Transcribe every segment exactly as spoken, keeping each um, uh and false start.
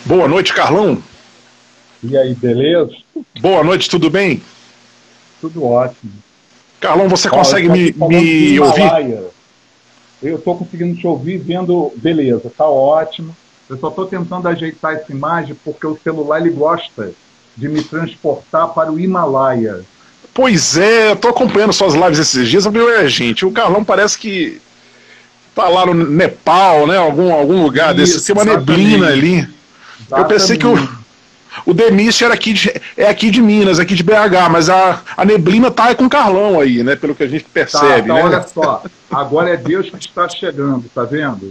Boa noite, Carlão. E aí, beleza? Boa noite, tudo bem? Tudo ótimo. Carlão, você Ó, consegue eu tô me, aqui falando do me ouvir? Himalaia. Eu estou conseguindo te ouvir vendo, beleza, tá ótimo. Eu só estou tentando ajeitar essa imagem porque o celular ele gosta de me transportar para o Himalaia. Pois é, eu tô acompanhando suas lives esses dias, meu é, gente, o Carlão parece que tá lá no Nepal, né, algum, algum lugar desse, Isso, tem uma neblina exatamente. ali. Eu pensei que o, Exatamente. o Demício era aqui de, é aqui de Minas, aqui de B H, mas a, a neblina tá com o Carlão aí, né, pelo que a gente Tá, percebe, tá, olha né? só. Agora é Deus que está chegando, tá vendo?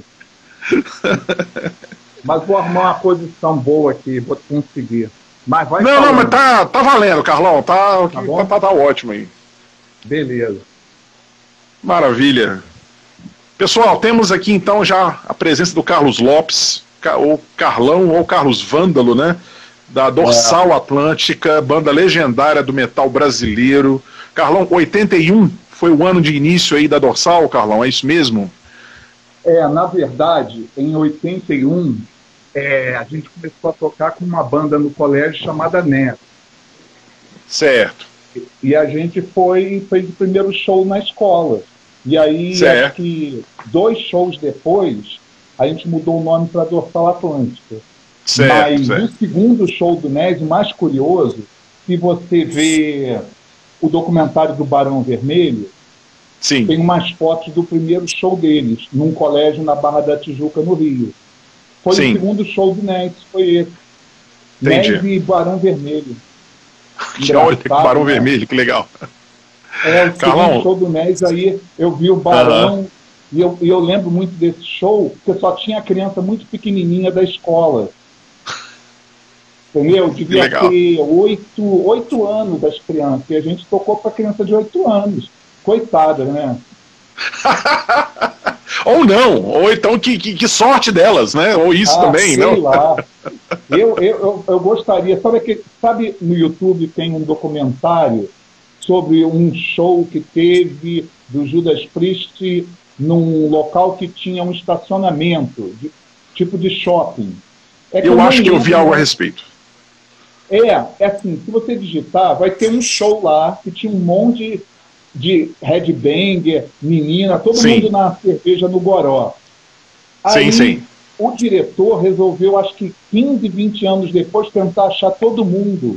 Mas vou arrumar uma posição boa aqui, vou conseguir. Mas vai Não, não, mas falando, tá, tá valendo, Carlão, tá, tá tá, bom? tá, tá ótimo aí. Beleza. Maravilha. Pessoal, temos aqui então já a presença do Carlos Lopes, ou Carlão, ou Carlos Vândalo, né? Da É, Dorsal Atlântica, banda legendária do metal brasileiro. Carlão, oitenta e um foi o ano de início aí da Dorsal, Carlão, é isso mesmo? É, na verdade, em oitenta e um, é, a gente começou a tocar com uma banda no colégio chamada Neto. Certo, E a gente foi fez o primeiro show na escola. E aí, acho certo, que dois shows depois, a gente mudou o nome para Dorsal Atlântica. certo, Mas o certo. segundo show do Ned, mais curioso, se você vê o documentário do Barão Vermelho, Sim, tem umas fotos do primeiro show deles, num colégio na Barra da Tijuca, no Rio. Foi o sim, segundo show do Ned, foi esse. entendi. Ned e Barão Vermelho. Olha que Engraçado, Barão né? Vermelho, que legal. É o segundo Carlão, show do Ned, aí eu vi o aham, Barão, e eu, e eu lembro muito desse show, porque só tinha criança muito pequenininha da escola. Entendeu? que Devia legal. ter oito, oito anos das crianças, e a gente tocou para criança de oito anos. Coitada, né? Ou não, ou então que, que, que sorte delas, né? Ou isso Ah, também, sei não? lá. Eu, eu, eu, eu gostaria, sabe, que, sabe no YouTube tem um documentário sobre um show que teve do Judas Priest num local que tinha um estacionamento, de, tipo de shopping. É que eu Eu não acho que eu vi lembro o algo a nome. respeito. É, é assim, se você digitar, vai ter um show lá que tinha um monte de headbanger, menina, todo mundo Sim, na cerveja no goró. sim, Aí sim. o diretor resolveu, acho que quinze, vinte anos depois, tentar achar todo mundo.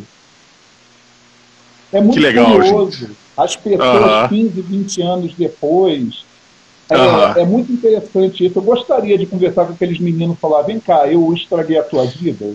É Que muito legal, gente. curioso. As pessoas, Aham, quinze, vinte anos depois. aham. É, é muito interessante isso. Eu gostaria de conversar com aqueles meninos e falar: vem cá, eu estraguei a tua vida.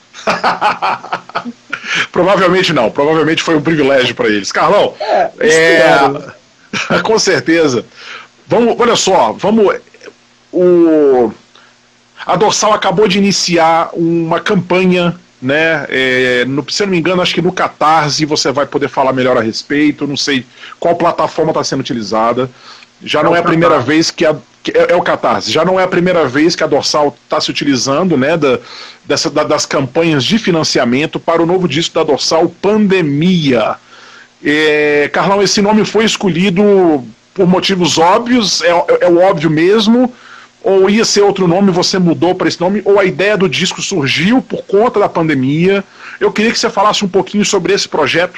Provavelmente não, provavelmente foi um privilégio para eles. Carlão, É, é, espero. com certeza. Vamos, olha só, vamos. O, a Dorsal acabou de iniciar uma campanha, né? É, no, se eu não me engano, acho que no Catarse você vai poder falar melhor a respeito. Não sei qual plataforma está sendo utilizada. Já É não o é a primeira Catar. vez que a. que é, é o Catarse, já não é a primeira vez que a Dorsal está se utilizando, né, da, dessa, da, das campanhas de financiamento para o novo disco da Dorsal, Pandemia. É, Carlão, esse nome foi escolhido por motivos óbvios, é, é, é o óbvio mesmo, ou ia ser outro nome, você mudou para esse nome, ou a ideia do disco surgiu por conta da pandemia? Eu queria que você falasse um pouquinho sobre esse projeto.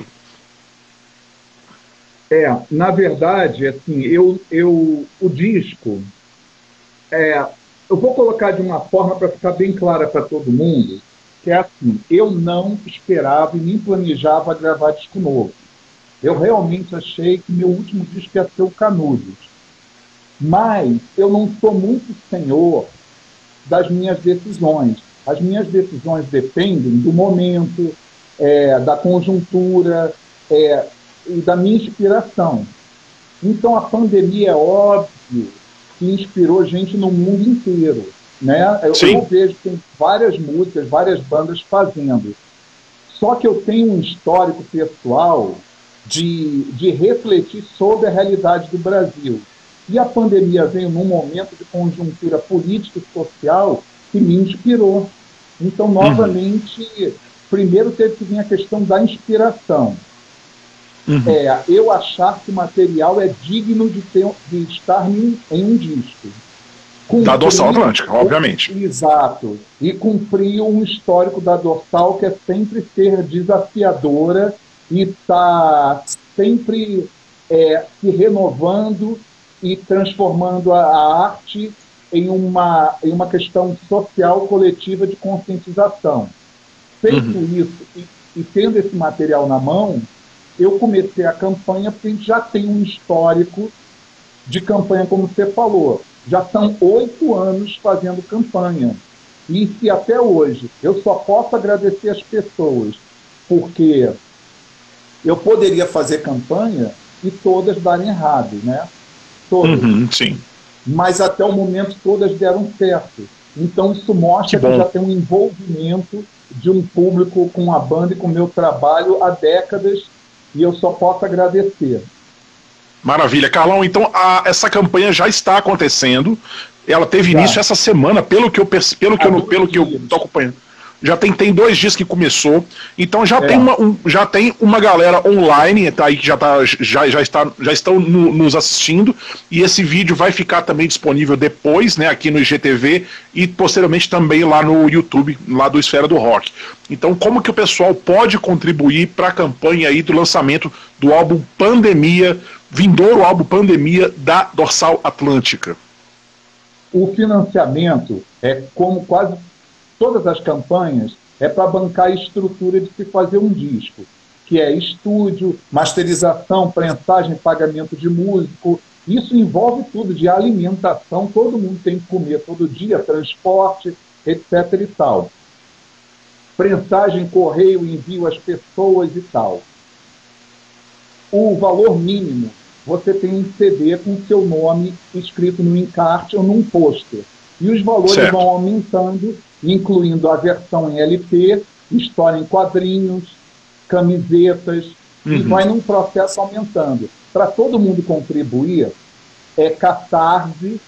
É, na verdade, assim, eu, eu, o disco, é, eu vou colocar de uma forma para ficar bem clara para todo mundo, que é assim, eu não esperava e nem planejava gravar disco novo. Eu realmente achei que meu último disco ia ser o Canudos. Mas eu não sou muito senhor das minhas decisões. As minhas decisões dependem do momento, é, da conjuntura é, e da minha inspiração. Então, a pandemia, é óbvio, que inspirou gente no mundo inteiro. Né? Eu, eu Sim. vejo que tem várias músicas, várias bandas fazendo. Só que eu tenho um histórico pessoal de, de refletir sobre a realidade do Brasil. E a pandemia veio num momento de conjuntura política e social que me inspirou. Então, Uhum. novamente, primeiro teve que vir a questão da inspiração. Uhum. É, eu achar que o material é digno de, ter, de estar em, em um disco. Da Dorsal Atlântica, obviamente. Exato. E cumprir um histórico da Dorsal que é sempre ser desafiadora e estar tá sempre é, se renovando e transformando a, a arte em uma, em uma questão social coletiva de conscientização. Feito uhum. isso e, e tendo esse material na mão, eu comecei a campanha porque a gente já tem um histórico de campanha, como você falou. Já são oito anos fazendo campanha. E se até hoje eu só posso agradecer as pessoas, porque eu poderia fazer campanha e todas darem errado, né? Todas. Uhum, sim. Mas até o momento todas deram certo. Então isso mostra que, que já tem um envolvimento de um público com a banda e com o meu trabalho há décadas, e eu só posso agradecer. Maravilha. Carlão, então a, essa campanha já está acontecendo. Ela teve já. início essa semana, pelo que eu pelo que eu, pelo que eu estou acompanhando. Já tem, tem dois dias que começou. Então já, é. tem, uma, um, já tem uma galera online tá aí que já, tá, já, já, está, já estão no, nos assistindo. E esse vídeo vai ficar também disponível depois, né, aqui no I G T V e posteriormente também lá no YouTube, lá do Esfera do Rock. Então, como que o pessoal pode contribuir para a campanha aí do lançamento do álbum Pandemia, vindouro álbum Pandemia da Dorsal Atlântica? O financiamento é como quase todas as campanhas, é para bancar a estrutura de se fazer um disco, que é estúdio, masterização, prensagem, pagamento de músico. Isso envolve tudo, de alimentação, todo mundo tem que comer todo dia, transporte, etc e tal. Prensagem, correio, envio às pessoas e tal. O valor mínimo, você tem um C D com seu nome escrito no encarte ou num pôster. E os valores certo. vão aumentando, incluindo a versão em L P, história em quadrinhos, camisetas, uhum. e vai num processo aumentando. Para todo mundo contribuir, é catarse.me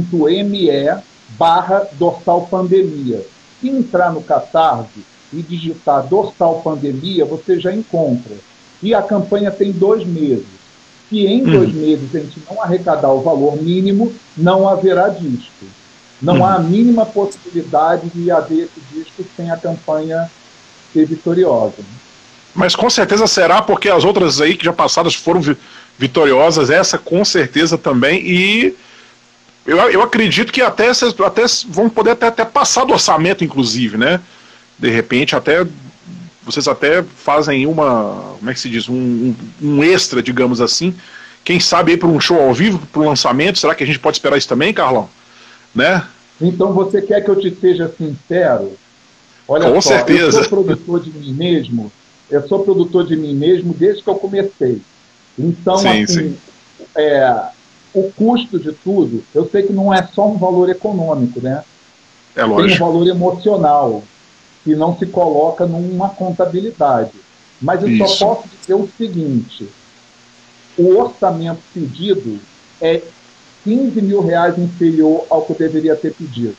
barra Dorsal Pandemia. Se entrar no Catarse e digitar Dorsal Pandemia, você já encontra. E a campanha tem dois meses. Se em uhum. dois meses a gente não arrecadar o valor mínimo, não haverá disco. Não hum. há a mínima possibilidade de haver esse disco sem a campanha ser vitoriosa. Mas com certeza será, porque as outras aí que já passadas foram vi vitoriosas, essa com certeza também, e eu, eu acredito que até, até vão poder até, até passar do orçamento, inclusive, né? De repente, até vocês até fazem uma, como é que se diz, um, um, um extra, digamos assim, quem sabe aí para um show ao vivo, para o lançamento, será que a gente pode esperar isso também, Carlão? Né? Então você quer que eu te seja sincero? Olha Com só, certeza. eu sou produtor de mim mesmo, eu sou produtor de mim mesmo desde que eu comecei. Então, sim, assim, sim. É, o custo de tudo, eu sei que não é só um valor econômico, né? É lógico. Tem um valor emocional, que não se coloca numa contabilidade. Mas eu Isso. só posso dizer o seguinte, o orçamento pedido é quinze mil reais inferior ao que eu deveria ter pedido.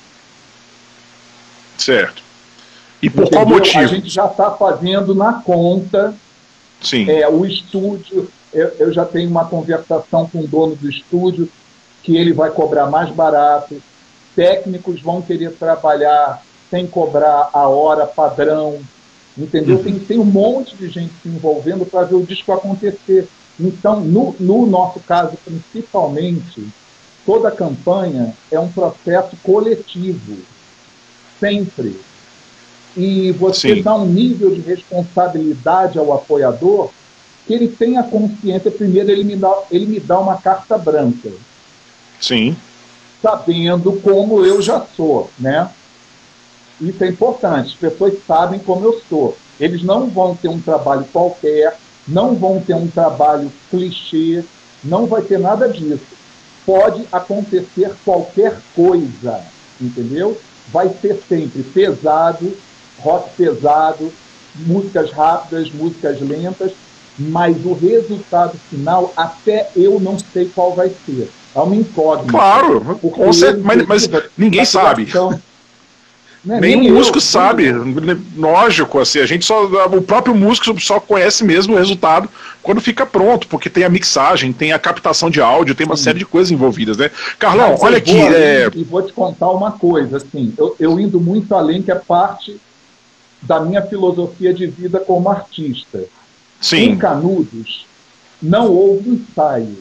Certo. E por Entendeu? qual motivo? A gente já está fazendo na conta. Sim. É, o estúdio, eu, eu já tenho uma conversação com o dono do estúdio, que ele vai cobrar mais barato, técnicos vão querer trabalhar sem cobrar a hora padrão, entendeu? Uhum. Tem, tem um monte de gente se envolvendo para ver o disco acontecer. Então, no, no nosso caso, principalmente, toda a campanha é um processo coletivo, sempre. E você Sim. dá um nível de responsabilidade ao apoiador que ele tenha consciência. Primeiro, ele me dá, ele me dá uma carta branca. Sim. Sabendo como eu já sou, né? Isso é importante. As pessoas sabem como eu sou. Eles não vão ter um trabalho qualquer, não vão ter um trabalho clichê, não vai ter nada disso. Pode acontecer qualquer coisa, entendeu? Vai ser sempre pesado, rock pesado, músicas rápidas, músicas lentas, mas o resultado final, até eu não sei qual vai ser. É uma incógnita. Claro, com certeza, mas, mas ninguém sabe. Né? Nenhum Nem músico eu, sabe, eu. lógico, assim, a gente só, o próprio músico só conhece mesmo o resultado quando fica pronto, porque tem a mixagem, tem a captação de áudio, tem uma Sim. série de coisas envolvidas, né? Carlão, Mas olha eu aqui. vou além É... e vou te contar uma coisa, assim, eu, eu indo muito além, que é parte da minha filosofia de vida como artista. Em Sim. Canudos, não houve ensaio.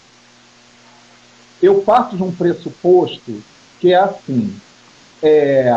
Eu parto de um pressuposto que é assim, é,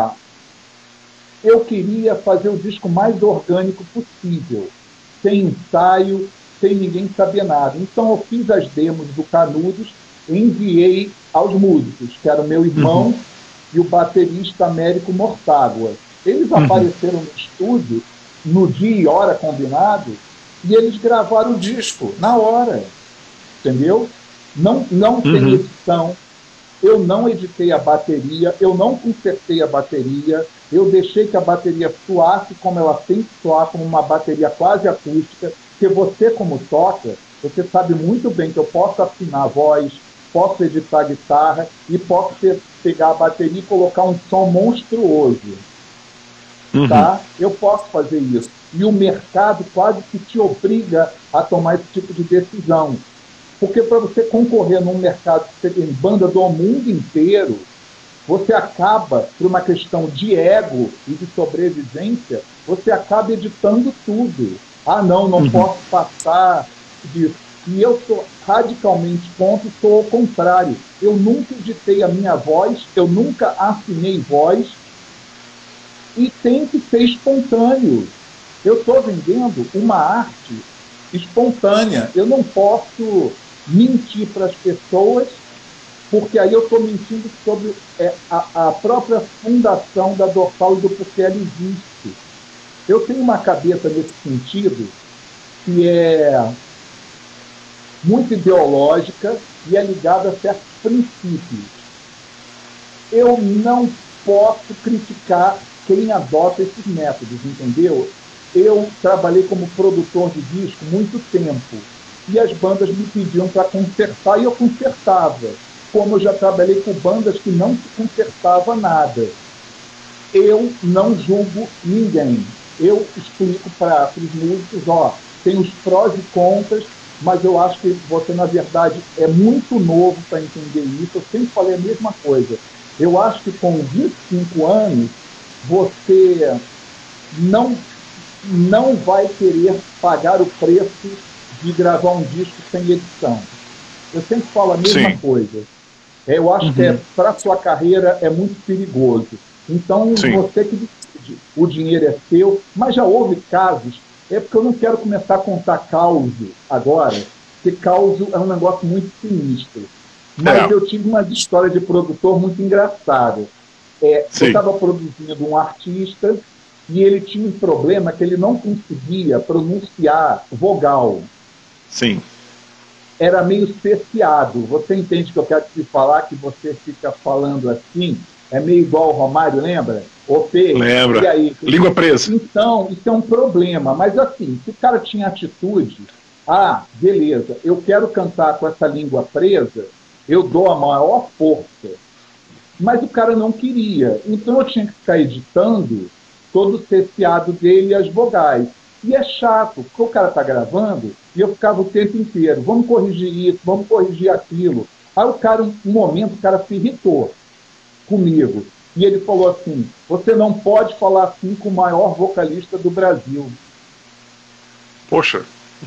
eu queria fazer o disco mais orgânico possível, sem ensaio, sem ninguém saber nada. Então eu fiz as demos do Canudos e enviei aos músicos, que era o meu irmão Uhum. e o baterista Américo Mortágua. Eles Uhum. apareceram no estúdio, no dia e hora combinado, e eles gravaram o disco na hora, entendeu? Não, não tem Uhum. edição, eu não editei a bateria, eu não consertei a bateria, eu deixei que a bateria soasse como ela tem que soar, como uma bateria quase acústica, porque você, como toca, você sabe muito bem que eu posso afinar a voz, posso editar a guitarra e posso ter, pegar a bateria e colocar um som monstruoso. Uhum. Tá? Eu posso fazer isso. E o mercado quase que te obriga a tomar esse tipo de decisão. Porque para você concorrer num mercado que você tem banda do mundo inteiro, você acaba, por uma questão de ego e de sobrevivência, você acaba editando tudo. Ah, não, não Uhum. posso passar disso. E eu sou radicalmente contra, sou ao contrário. Eu nunca editei a minha voz, eu nunca afinei voz, e tem que ser espontâneo. Eu estou vendendo uma arte espontânea. Eu não posso mentir para as pessoas, porque aí eu estou mentindo sobre é, a, a própria fundação da Dorsal e do porquê ela existe. Eu tenho uma cabeça nesse sentido que é muito ideológica e é ligada a certos princípios. Eu não posso criticar quem adota esses métodos, entendeu? Eu trabalhei como produtor de disco muito tempo e as bandas me pediam para consertar e eu consertava. Como eu já trabalhei com bandas que não se consertava nada. Eu não julgo ninguém. Eu explico para os músicos, ó, tem os prós e contras, mas eu acho que você, na verdade, é muito novo para entender isso. Eu sempre falei a mesma coisa. Eu acho que com vinte e cinco anos, você não, não vai querer pagar o preço de gravar um disco sem edição. Eu sempre falo a mesma Sim. coisa. Eu acho uhum. que é, para a sua carreira é muito perigoso. Então, Sim. você que decide, o dinheiro é seu, mas já houve casos, é porque eu não quero começar a contar causo agora, porque causo é um negócio muito sinistro. Mas é. eu tive uma história de produtor muito engraçada. É, eu estava produzindo um artista e ele tinha um problema que ele não conseguia pronunciar vogal. Sim. Era meio cesseado. Você entende que eu quero te falar, que você fica falando assim? É meio igual o Romário, lembra? Ô, Fê, lembra. E aí? Língua presa. Então, isso é um problema. Mas assim, se o cara tinha atitude, ah, beleza, eu quero cantar com essa língua presa, eu dou a maior força. Mas o cara não queria. Então eu tinha que ficar editando todo o cesseado dele e as vogais. E é chato, porque o cara está gravando e eu ficava o tempo inteiro, vamos corrigir isso, vamos corrigir aquilo. Aí o cara, um momento, o cara se irritou comigo. E ele falou assim, você não pode falar assim com o maior vocalista do Brasil. Poxa.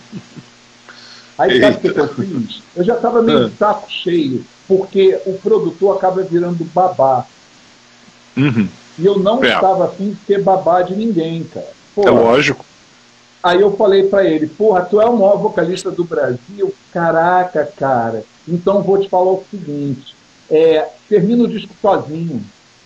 Aí sabe o que, que eu fiz? Eu já estava meio de saco cheio, porque o produtor acaba virando babá. Uhum. E eu não é. estava afim de ser babá de ninguém, cara. Porra. É lógico. Aí eu falei para ele, porra, tu é o maior vocalista do Brasil? Caraca, cara. Então vou te falar o seguinte, é, termina o disco sozinho.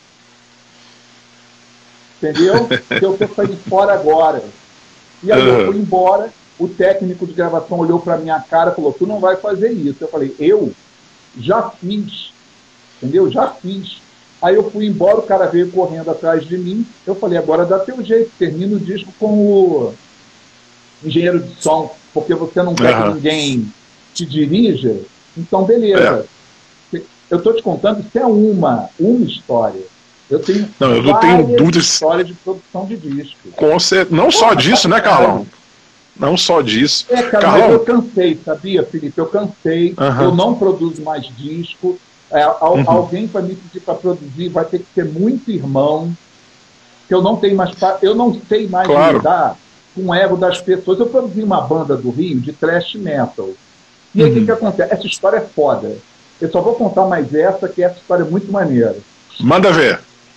Entendeu? Que eu tô saindo fora agora. E aí uhum. eu fui embora, o técnico de gravação olhou para minha cara e falou, tu não vai fazer isso. Eu falei, eu já fiz. Entendeu? Já fiz. Aí eu fui embora, o cara veio correndo atrás de mim. Eu falei, agora dá teu jeito, termina o disco com o engenheiro de som, porque você não quer uhum. que ninguém te dirija. Então, beleza. É. Eu estou te contando, isso é uma, uma história. Eu tenho não, eu não tenho dúvidas. História de produção de disco. Com você, não só disso, né, Carlão? Não só disso. É, cara, Carlão... mas eu cansei, sabia, Felipe? Eu cansei, uhum. eu não produzo mais disco. É, al uhum. Alguém para me pedir para produzir vai ter que ser muito irmão, que eu não tenho mais, eu não sei mais claro. lidar com o ego das pessoas. Eu produzi uma banda do Rio de thrash metal. E aí o uhum. que, que acontece? Essa história é foda. Eu só vou contar mais essa, que essa história é muito maneira. Manda ver.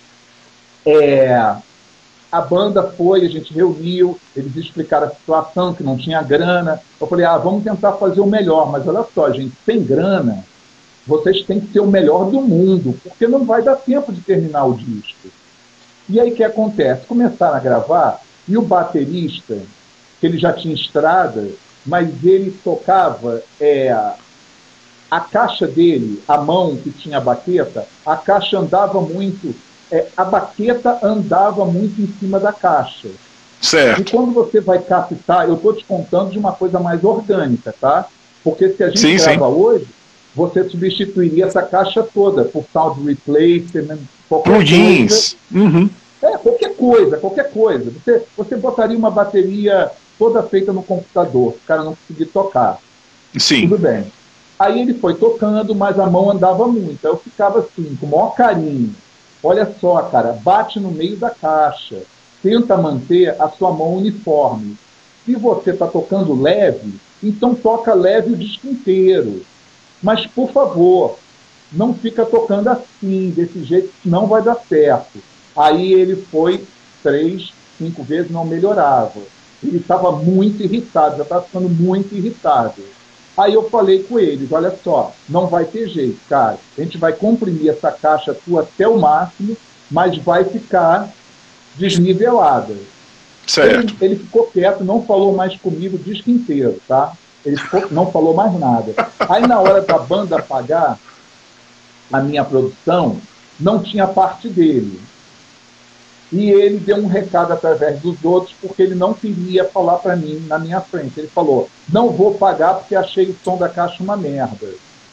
É, a banda foi, a gente reuniu, eles explicaram a situação, que não tinha grana. Eu falei, ah, vamos tentar fazer o melhor, mas olha só, gente, sem grana, vocês têm que ser o melhor do mundo, porque não vai dar tempo de terminar o disco. E aí o que acontece? Começaram a gravar, e o baterista, que ele já tinha estrada, mas ele tocava é, a caixa dele, a mão que tinha a baqueta, a caixa andava muito... É, a baqueta andava muito em cima da caixa. Certo. E quando você vai captar, eu estou te contando de uma coisa mais orgânica, tá? Porque se a gente sim, grava sim. hoje, você substituiria essa caixa toda por sound replacement, qualquer plugins. coisa. Uhum. É, qualquer coisa, qualquer coisa. Você, você botaria uma bateria toda feita no computador, o cara não conseguir tocar. Sim. Tudo bem. Aí ele foi tocando, mas a mão andava muito. Aí eu ficava assim, com o maior carinho. Olha só, cara, bate no meio da caixa. Tenta manter a sua mão uniforme. Se você está tocando leve, então toca leve o disco inteiro. Mas, por favor, não fica tocando assim, desse jeito, não vai dar certo. Aí ele foi três, cinco vezes, não melhorava. Ele estava muito irritado, já estava ficando muito irritado. Aí eu falei com eles, olha só, não vai ter jeito, cara. A gente vai comprimir essa caixa tua até o máximo, mas vai ficar desnivelada. Certo. Ele, ele ficou quieto, não falou mais comigo o disco inteiro, tá? Ele ficou, não falou mais nada. Aí na hora da banda pagar a minha produção, não tinha parte dele. E ele deu um recado através dos outros, porque ele não queria falar para mim na minha frente. Ele falou, não vou pagar porque achei o som da caixa uma merda.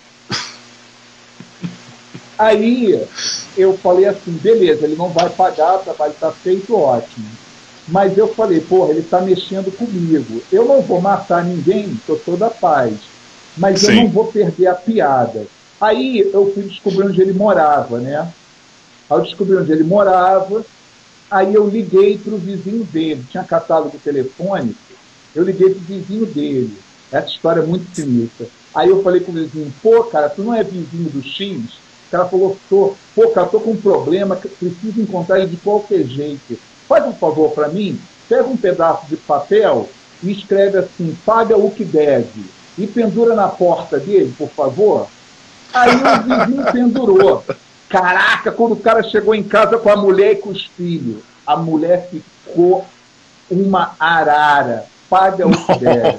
Aí eu falei assim, beleza, ele não vai pagar, o trabalho está feito, ótimo. Mas eu falei, porra, ele está mexendo comigo. Eu não vou matar ninguém, que eu sou da paz. Mas Sim. eu não vou perder a piada. Aí eu fui descobrir onde ele morava, né? Aí eu descobri onde ele morava. Aí eu liguei para o vizinho dele, tinha catálogo telefônico, eu liguei para o vizinho dele. Essa história é muito sinistra. Aí eu falei com o vizinho, pô, cara, tu não é vizinho do X? O cara falou, tô, pô, cara, tô com um problema, preciso encontrar ele de qualquer jeito. Faz um favor para mim, pega um pedaço de papel e escreve assim, paga o que deve, e pendura na porta dele, por favor. Aí o vizinho pendurou. Caraca, quando o cara chegou em casa com a mulher e com os filhos, a mulher ficou uma arara. Paga o que deve.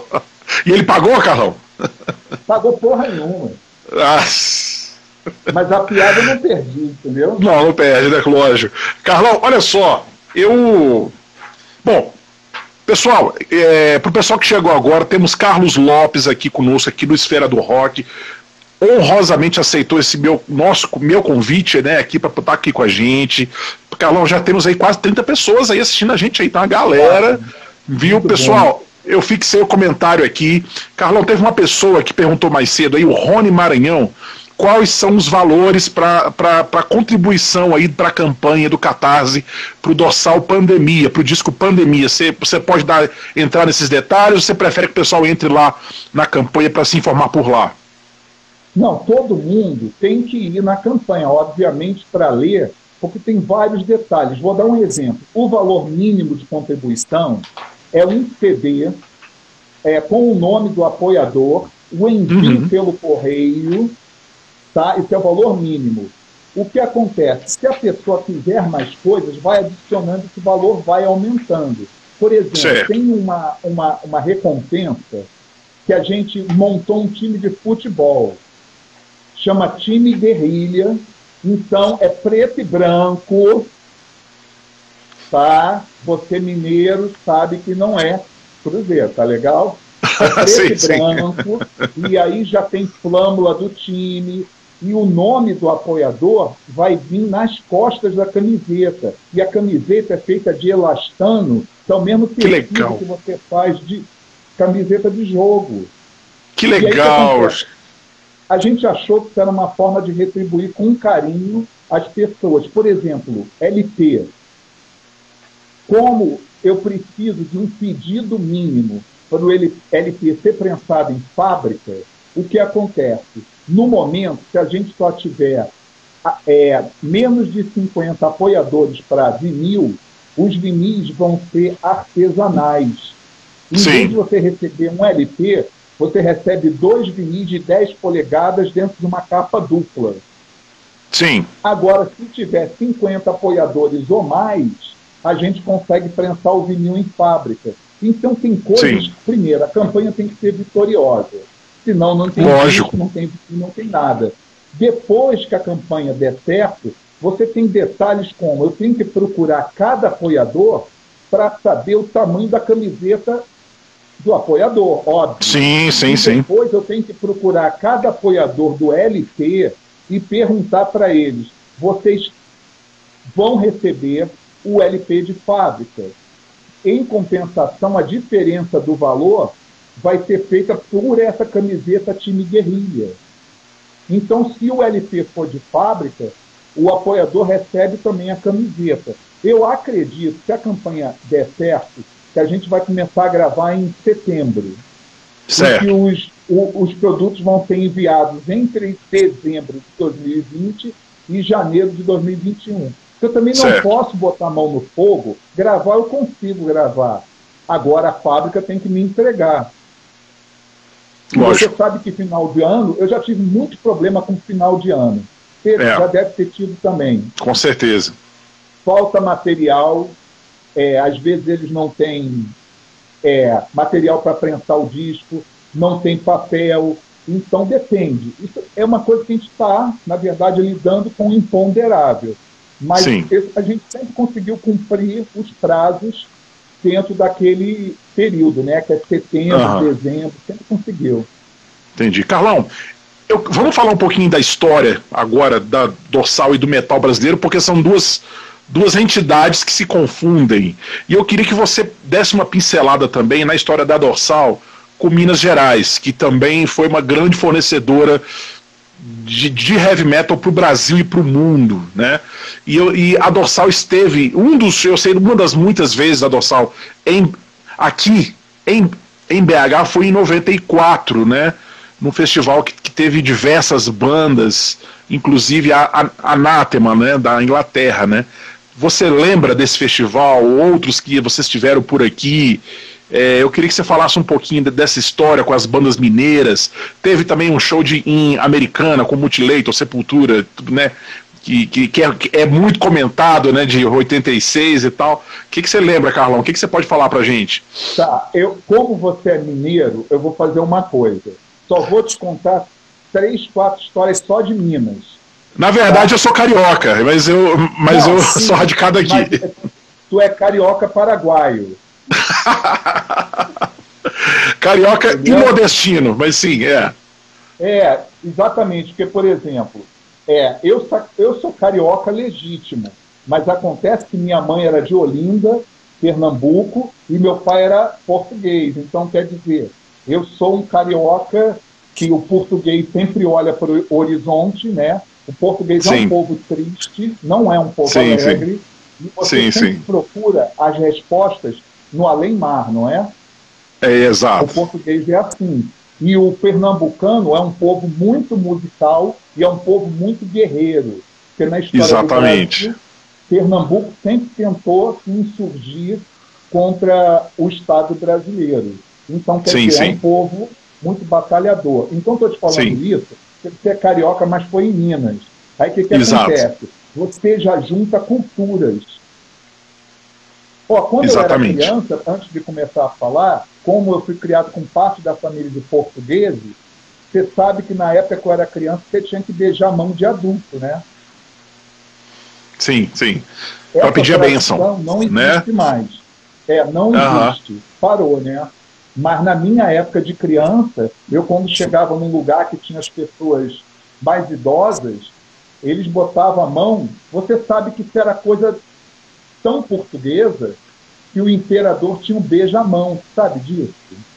E ele pagou, Carlão? Pagou porra nenhuma. Nossa. Mas a piada eu não perdi, entendeu? Não, não perde, né? Lógico. Carlão, olha só, eu... Bom, pessoal, é, pro pessoal que chegou agora, temos Carlos Lopes aqui conosco, aqui no Esfera do Rock. Honrosamente aceitou esse meu, nosso, meu convite, né, aqui para estar aqui com a gente. Carlão, já temos aí quase trinta pessoas aí assistindo a gente aí, tá uma galera, viu, muito pessoal? Bom. Eu fixei o comentário aqui. Carlão, teve uma pessoa que perguntou mais cedo aí, o Rony Maranhão, quais são os valores para a contribuição aí para a campanha do Catarse para o Dorsal Pandemia, para o disco Pandemia. Você, você pode dar, entrar nesses detalhes ou você prefere que o pessoal entre lá na campanha para se informar por lá? Não, todo mundo tem que ir na campanha, obviamente, para ler, porque tem vários detalhes. Vou dar um exemplo. O valor mínimo de contribuição é um C D é, com o nome do apoiador, o envio uhum. pelo correio, tá? Esse é o valor mínimo. O que acontece? Se a pessoa quiser mais coisas, vai adicionando, esse valor vai aumentando. Por exemplo, certo. tem uma, uma, uma recompensa que a gente montou um time de futebol. Chama Time Guerrilha, então é preto e branco, tá? Você mineiro sabe que não é Cruzeiro, tá legal? É preto sim, e branco, sim. E aí já tem flâmula do time, e o nome do apoiador vai vir nas costas da camiseta. E a camiseta é feita de elastano, que é o mesmo tecido que você faz de camiseta de jogo. Que legal! Aí, que a gente achou que era uma forma de retribuir com carinho as pessoas. Por exemplo, L P. Como eu preciso de um pedido mínimo para o L P ser prensado em fábrica, o que acontece? No momento, se a gente só tiver é, menos de cinquenta apoiadores para vinil, os vinis vão ser artesanais. Em Sim. vez de você receber um L P, você recebe dois vinis de dez polegadas dentro de uma capa dupla. Sim. Agora, se tiver cinquenta apoiadores ou mais, a gente consegue prensar o vinil em fábrica. Então, tem coisas... Sim. Primeiro, a campanha tem que ser vitoriosa. Senão, não tem Lógico. Disco, não tem, não tem nada. Depois que a campanha der certo, você tem detalhes como eu tenho que procurar cada apoiador para saber o tamanho da camiseta do apoiador, óbvio. Sim, sim, e sim. Depois eu tenho que procurar cada apoiador do L P e perguntar para eles, vocês vão receber o L P de fábrica. Em compensação, a diferença do valor vai ser feita por essa camiseta time guerrilha. Então, se o L P for de fábrica, o apoiador recebe também a camiseta. Eu acredito que se a campanha der certo, que a gente vai começar a gravar em setembro. Certo. E que os, o, os produtos vão ser enviados entre dezembro de dois mil e vinte e janeiro de dois mil e vinte e um. Eu também não certo. posso botar a mão no fogo, gravar eu consigo gravar. Agora a fábrica tem que me entregar. Lógico. Você sabe que final de ano, eu já tive muito problema com final de ano. Você É. já deve ter tido também. Com certeza. Falta material, é, às vezes eles não têm é, material para prensar o disco, não tem papel, então depende. Isso é uma coisa que a gente está, na verdade, lidando com o imponderável. Mas Sim. a gente sempre conseguiu cumprir os prazos dentro daquele período, né? Que é setembro, Aham. dezembro, sempre conseguiu. Entendi. Carlão, eu, vamos falar um pouquinho da história agora da Dorsal e do metal brasileiro, porque são duas, duas entidades que se confundem. E eu queria que você desse uma pincelada também na história da Dorsal com Minas Gerais, que também foi uma grande fornecedora de, de heavy metal para o Brasil e para o mundo, né? E, eu, e a Dorsal esteve, um dos, eu sei, uma das muitas vezes a Dorsal em, aqui em, em B H foi em noventa e quatro, né? Num festival que, que teve diversas bandas, inclusive a, a Anathema, né? Da Inglaterra, né? Você lembra desse festival, outros que vocês tiveram por aqui? É, eu queria que você falasse um pouquinho dessa história com as bandas mineiras. Teve também um show de, em Americana com Mutilator, Sepultura, né, que, que, que, é, que é muito comentado, né, de oitenta e seis e tal. O que, que você lembra, Carlão? O que, que você pode falar pra gente? Tá, eu, como você é mineiro, eu vou fazer uma coisa. Só vou te contar três, quatro histórias só de Minas. Na verdade, tá? Eu sou carioca, mas eu, mas Não, eu sim, sou radicado aqui. Mas, tu é carioca paraguaio. Carioca Entendeu? E nordestino, mas sim, é. É, exatamente, porque, por exemplo, é, eu, eu sou carioca legítimo, mas acontece que minha mãe era de Olinda, Pernambuco, e meu pai era português. Então, quer dizer, eu sou um carioca que o português sempre olha para o horizonte, né? O português sim. É um povo triste, não é um povo sim, alegre, sim. E você sim, sempre sim. procura as respostas no além-mar, não é? É, exato. O português é assim. E o pernambucano é um povo muito musical e é um povo muito guerreiro. Porque na história exatamente. do Brasil, Pernambuco sempre tentou se insurgir contra o Estado brasileiro. Então, quer sim, dizer, sim. é um povo muito batalhador. Então, estou te falando sim. isso, você é carioca, mas foi em Minas. Aí o que, que acontece? Você já junta culturas. Ó, quando exatamente. Eu era criança, antes de começar a falar, como eu fui criado com parte da família de portugueses, você sabe que na época que eu era criança, você tinha que beijar a mão de adulto, né? Sim, sim. Para pedir a bênção. Não existe né? mais. É, não uh-huh. existe. Parou, né? Mas na minha época de criança, eu quando chegava num lugar que tinha as pessoas mais idosas, eles botavam a mão. Você sabe que isso era coisa tão portuguesa que o imperador tinha um beija-mão, sabe disso?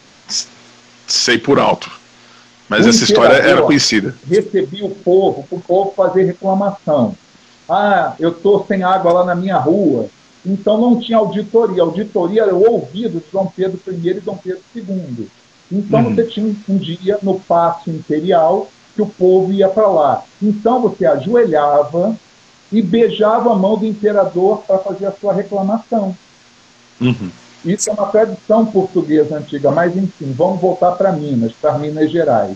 Sei por alto. Mas o essa história era conhecida. Recebia o povo, para o povo fazer reclamação. Ah, eu estou sem água lá na minha rua. Então não tinha auditoria. A auditoria era o ouvido de Dom Pedro I e Dom Pedro segundo. Então uhum. você tinha um, um dia no Paço Imperial que o povo ia para lá. Então você ajoelhava e beijava a mão do imperador para fazer a sua reclamação. Uhum. Isso é uma tradição portuguesa antiga, mas enfim, vamos voltar para Minas, para Minas Gerais.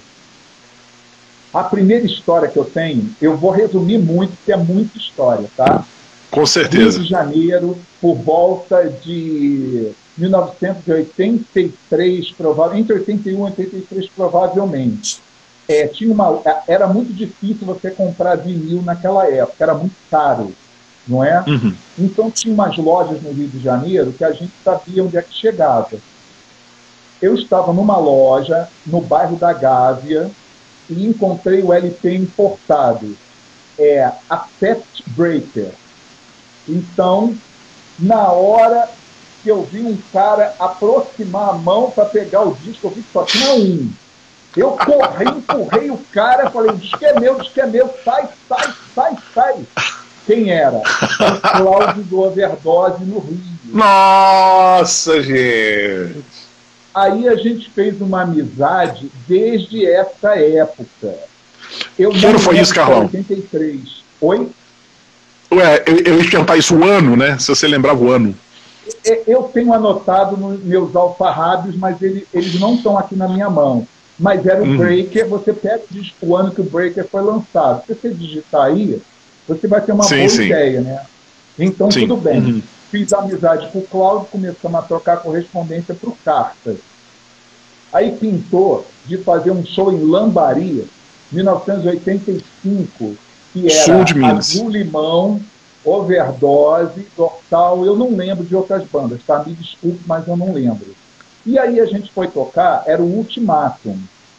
A primeira história que eu tenho, eu vou resumir muito, porque é muita história, tá? Com certeza. Rio de Janeiro, por volta de mil novecentos e oitenta e três, provável, entre oitenta e um e oitenta e três, provavelmente. É, tinha uma, era muito difícil você comprar vinil naquela época, era muito caro, não é? Uhum. Então tinha umas lojas no Rio de Janeiro que a gente sabia onde é que chegava. Eu estava numa loja no bairro da Gávea e encontrei o L P importado, é a Set Breaker. Então, na hora que eu vi um cara aproximar a mão para pegar o disco, eu vi que só tinha um. Eu corri, empurrei o cara, falei, o disco é meu, o disco é meu, sai, sai, sai, sai. Quem era? O Cláudio do Overdose no Rio. Nossa, gente! Aí a gente fez uma amizade desde essa época. Eu que ano foi isso, Carlão? oitenta e três. Oi? Ué, eu, eu ia tentar isso o ano, né? Se você lembrava o ano. Eu tenho anotado nos meus alfarrábios, mas ele, eles não estão aqui na minha mão. Mas era o uhum. Breaker, você pega o ano que o Breaker foi lançado. Se você digitar aí, você vai ter uma sim, boa sim. ideia, né? Então, sim. tudo bem. Uhum. Fiz amizade com o Cláudio, começamos a trocar correspondência por cartas. Aí pintou de fazer um show em Lambari, mil novecentos e oitenta e cinco, que era Sul de Minas. Azul Limão, Overdose, Dorsal, eu não lembro de outras bandas, tá? Me desculpe, mas eu não lembro. E aí a gente foi tocar, era o Ultimatum.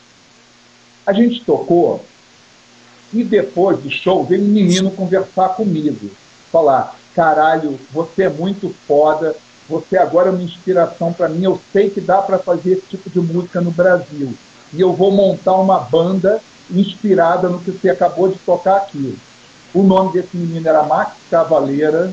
A gente tocou, e depois do show veio um menino conversar comigo, falar, caralho, você é muito foda, você agora é uma inspiração para mim, eu sei que dá para fazer esse tipo de música no Brasil, e eu vou montar uma banda inspirada no que você acabou de tocar aqui. O nome desse menino era Max Cavaleira,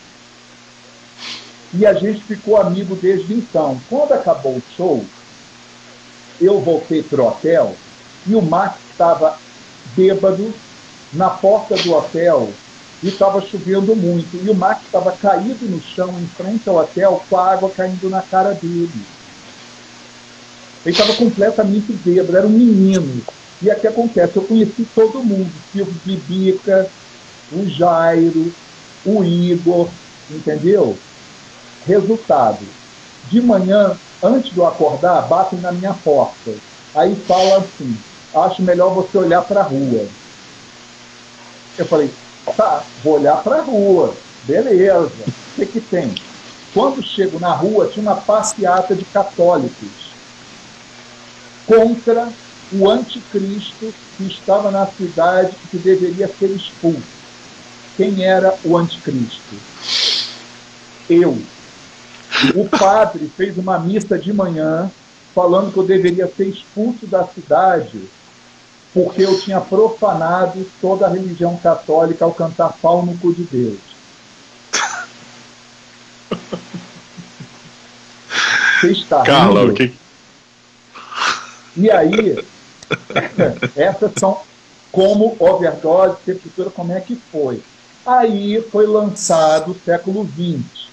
e a gente ficou amigo desde então. Quando acabou o show, eu voltei para o hotel, e o Max estava bêbado na porta do hotel, e estava chovendo muito. E o Max estava caído no chão, em frente ao hotel, com a água caindo na cara dele. Ele estava completamente bêbado, era um menino. E aqui acontece, eu conheci todo mundo, Silvio de Bica, o Jairo, o Igor, entendeu? Resultado, de manhã, antes de eu acordar, batem na minha porta. Aí fala assim, acho melhor você olhar para a rua. Eu falei, tá, vou olhar para a rua, beleza, o que que tem? Quando chego na rua, tinha uma passeata de católicos contra o anticristo que estava na cidade e que deveria ser expulso. Quem era o anticristo? Eu. O padre fez uma missa de manhã falando que eu deveria ser expulso da cidade porque eu tinha profanado toda a religião católica ao cantar pau no cu de Deus. Você está Carla, que... E aí, essas são como Overdose, Sepultura, como é que foi. Aí foi lançado o século vinte.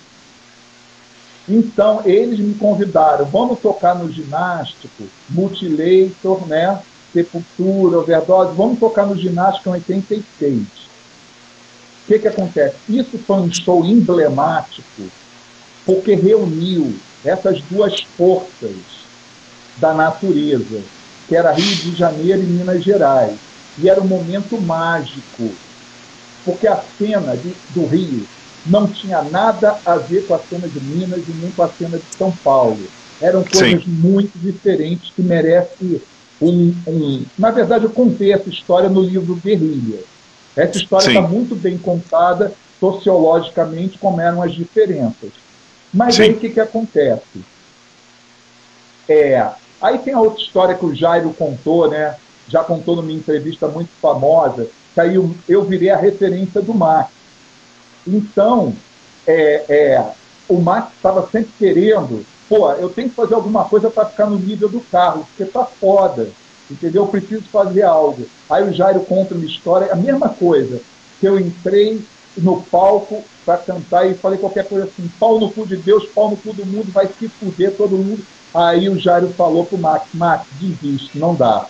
Então, eles me convidaram, vamos tocar no Ginástico, Mutilator, né? Sepultura, Overdose, vamos tocar no Ginástico em oitenta e seis. O que que acontece? Isso foi um show emblemático, porque reuniu essas duas forças da natureza, que era Rio de Janeiro e Minas Gerais. E era um momento mágico, porque a cena de, do Rio não tinha nada a ver com a cena de Minas e nem com a cena de São Paulo. Eram coisas Sim. muito diferentes que merecem um, um... Na verdade, eu contei essa história no livro Guerrilha. Essa história está muito bem contada sociologicamente, como eram as diferenças. Mas Sim. aí o que, que acontece? É, aí tem a outra história que o Jairo contou, né? Já contou numa entrevista muito famosa, que aí eu, eu virei a referência do Max. Então, é, é, o Max estava sempre querendo, pô, eu tenho que fazer alguma coisa para ficar no nível do Carlos, porque tá foda, entendeu? Eu preciso fazer algo. Aí o Jairo conta uma história, a mesma coisa, que eu entrei no palco para cantar e falei qualquer coisa assim, pau no cu de Deus, pau no cu do mundo, vai se fuder todo mundo. Aí o Jairo falou pro Max, Max, desiste, não dá.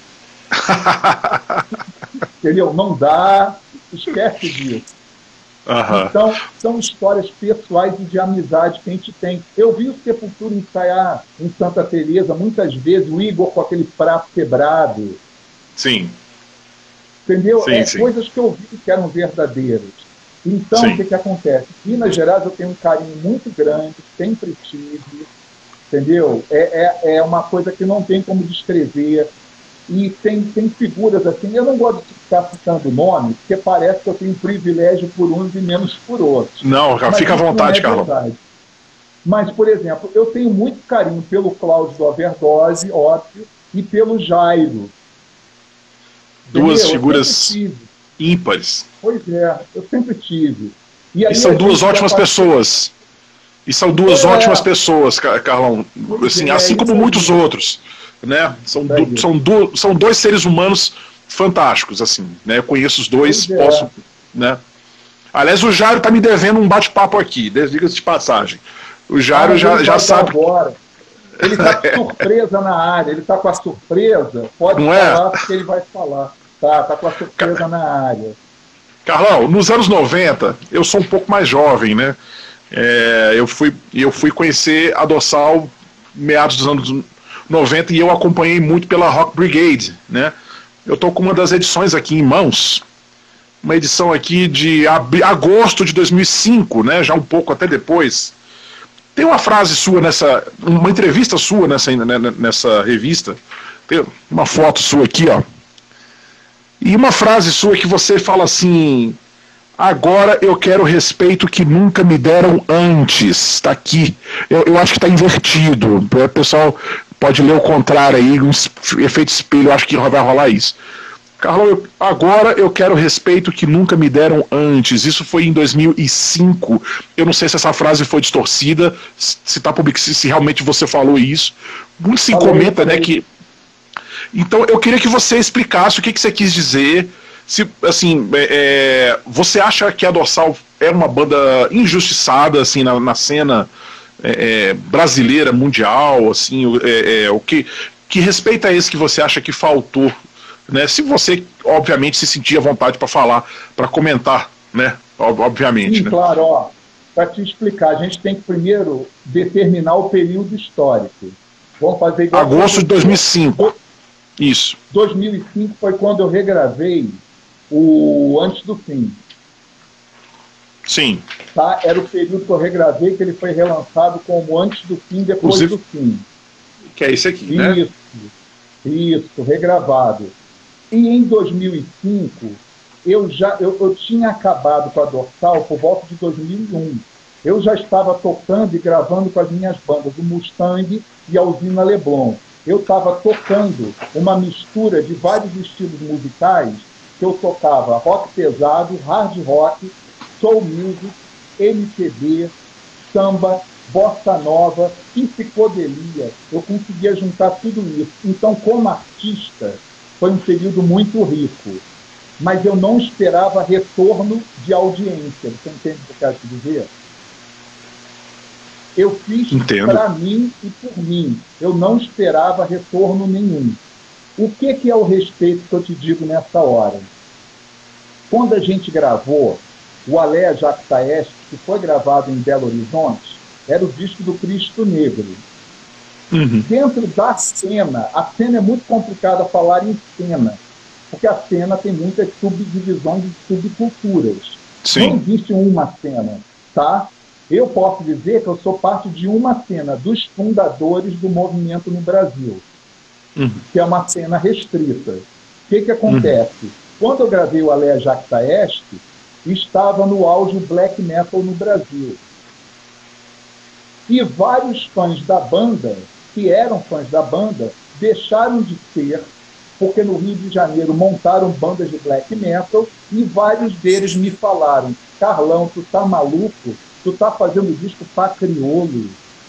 Entendeu? Não dá, esquece disso. Uhum. Então, são histórias pessoais e de amizade que a gente tem. Eu vi o Sepultura ensaiar em Santa Teresa muitas vezes, o Igor com aquele prato quebrado. Sim. Entendeu? Sim, é sim. Coisas que eu vi que eram verdadeiras. Então, sim. O que, que acontece? Em Minas Gerais eu tenho um carinho muito grande, sempre tive, entendeu? É, é, é uma coisa que não tem como descrever. E tem, tem figuras assim, eu não gosto de ficar citando nomes, porque parece que eu tenho privilégio por uns e menos por outros. Não, Mas fica à vontade, é Carlão. Mas, por exemplo, eu tenho muito carinho pelo Cláudio do Overdose, óbvio, e pelo Jairo. Duas Entendeu? Figuras ímpares. Pois é, eu sempre tive. E, aí e são duas ótimas faz... pessoas. E são duas é. ótimas pessoas, Carlão. Assim, é, assim como muitos é. outros. Né? São, do, são, do, são dois seres humanos fantásticos, assim, né? Eu conheço os dois, é. posso, né? Aliás, o Jairo tá me devendo um bate-papo aqui, diga-se de passagem. O Jairo ah, já, já sabe. Agora. Ele tá com surpresa na área, ele tá com a surpresa, pode Não falar, é? porque ele vai falar. Tá, tá com a surpresa Car... na área. Carlão, nos anos noventa, eu sou um pouco mais jovem, né? É, eu, fui, eu fui conhecer a Dorsal meados dos anos noventa e eu acompanhei muito pela Rock Brigade, né? Eu tô com uma das edições aqui em mãos, uma edição aqui de agosto de dois mil e cinco, né? Já um pouco até depois. Tem uma frase sua nessa, uma entrevista sua nessa, nessa revista, tem uma foto sua aqui, ó, e uma frase sua que você fala assim: agora eu quero respeito que nunca me deram antes. Tá aqui. Eu, eu acho que tá invertido. O pessoal pode ler o contrário aí, um efeito espelho, eu acho que vai rolar isso. Carlão, eu, agora eu quero respeito que nunca me deram antes. Isso foi em dois mil e cinco. Eu não sei se essa frase foi distorcida, se, tá public, se, se realmente você falou isso. Muito se falei, comenta, falei. né, que... Então, eu queria que você explicasse o que, que você quis dizer. Se, assim, é, você acha que a Dorsal é uma banda injustiçada, assim, na, na cena é, brasileira, mundial, assim, é, é, o que, que respeito é esse que você acha que faltou, né? Se você, obviamente, se sentir à vontade para falar, para comentar, né? Obviamente. Sim, né? Claro, ó, para te explicar, a gente tem que primeiro determinar o período histórico. Vamos fazer igual agosto de dois mil e cinco. Isso. dois mil e cinco foi quando eu regravei o Antes do Fim. Sim. Tá? Era o período que eu regravei, que ele foi relançado como Antes do Fim, Depois Inclusive, do Fim. Que é esse aqui, isso, né? Isso, isso, regravado. E em dois mil e cinco, eu, já, eu, eu tinha acabado com a Dorsal por volta de dois mil e um. Eu já estava tocando e gravando com as minhas bandas, o Mustang e a Usina Leblon. Eu estava tocando uma mistura de vários estilos musicais, que eu tocava rock pesado, hard rock, soul music, M P B, samba, bossa nova, psicodelia. Eu conseguia juntar tudo isso. Então, como artista, foi um período muito rico. Mas eu não esperava retorno de audiência. Você entende o que eu quero te dizer? Eu fiz para mim e por mim. Eu não esperava retorno nenhum. O que, que é o respeito que eu te digo nessa hora? Quando a gente gravou o Alé Jactaeste, que foi gravado em Belo Horizonte, era o disco do Cristo Negro. Uhum. Dentro da cena, a cena é muito complicada falar em cena, porque a cena tem muitas subdivisões e subculturas. Sim. Não existe uma cena, tá? Eu posso dizer que eu sou parte de uma cena, dos fundadores do movimento no Brasil. uhum. que é uma cena restrita. O que, que acontece? Uhum. Quando eu gravei o Alea Jacta Est, estava no auge black metal no Brasil. E vários fãs da banda, que eram fãs da banda, deixaram de ser, porque no Rio de Janeiro montaram bandas de black metal, e vários deles me falaram: Carlão, tu tá maluco? Tu tá fazendo disco pra crioulo.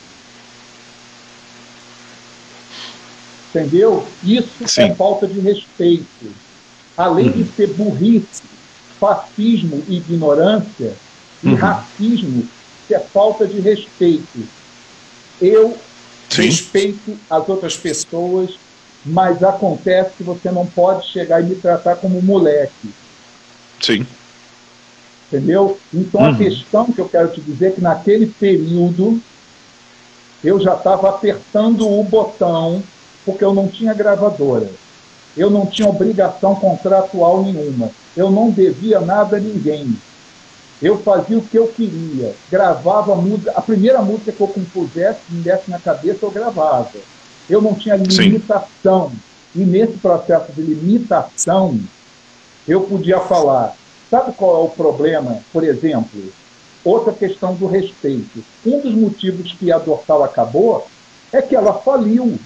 Entendeu? Isso Sim. é falta de respeito. Além uhum. de ser burrice, fascismo e ignorância, e uhum. racismo, que é falta de respeito. Eu Sim. respeito as outras pessoas, mas acontece que você não pode chegar e me tratar como moleque. Sim. Entendeu? Então uhum. a questão que eu quero te dizer é que naquele período eu já estava apertando o botão, porque eu não tinha gravadora. Eu não tinha obrigação contratual nenhuma. Eu não devia nada a ninguém. Eu fazia o que eu queria. Gravava a música. A primeira música que eu compusesse, me desse na cabeça, eu gravava. Eu não tinha limitação. Sim. E nesse processo de limitação, eu podia falar. Sabe qual é o problema? Por exemplo, outra questão do respeito. Um dos motivos que a Dorsal acabou é que ela faliu.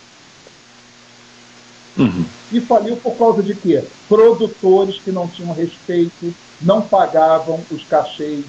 Uhum. E faliu por causa de quê? Produtores que não tinham respeito, não pagavam os cachês,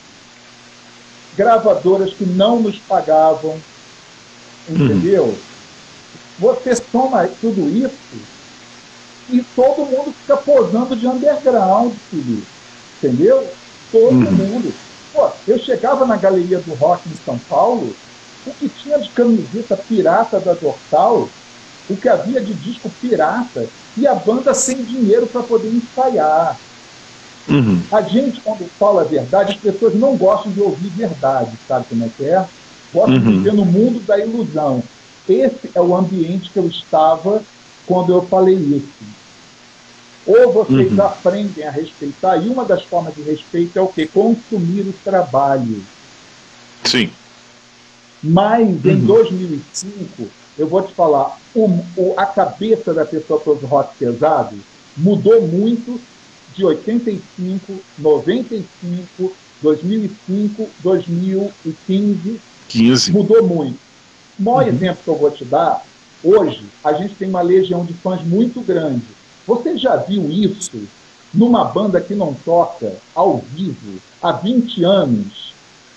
gravadoras que não nos pagavam, entendeu? Uhum. Você soma tudo isso e todo mundo fica posando de underground, filho. Entendeu? Todo uhum. mundo. Pô, eu chegava na Galeria do Rock em São Paulo, o que tinha de camiseta pirata da Dorsal, o que havia de disco pirata, e a banda sem dinheiro para poder ensaiar. Uhum. A gente, quando fala a verdade, as pessoas não gostam de ouvir verdade, sabe como é que é? Gostam uhum. de viver no mundo da ilusão. Esse é o ambiente que eu estava quando eu falei isso. Ou vocês uhum. aprendem a respeitar, e uma das formas de respeito é o quê? Consumir o trabalho. Sim. Mas, uhum. em dois mil e cinco, eu vou te falar, o, o, a cabeça da pessoa para os rock pesado mudou muito de oitenta e cinco, noventa e cinco, dois mil e cinco, dois mil e quinze. quinze. Mudou muito. O maior uhum. exemplo que eu vou te dar, hoje, a gente tem uma legião de fãs muito grande. Você já viu isso numa banda que não toca ao vivo há vinte anos?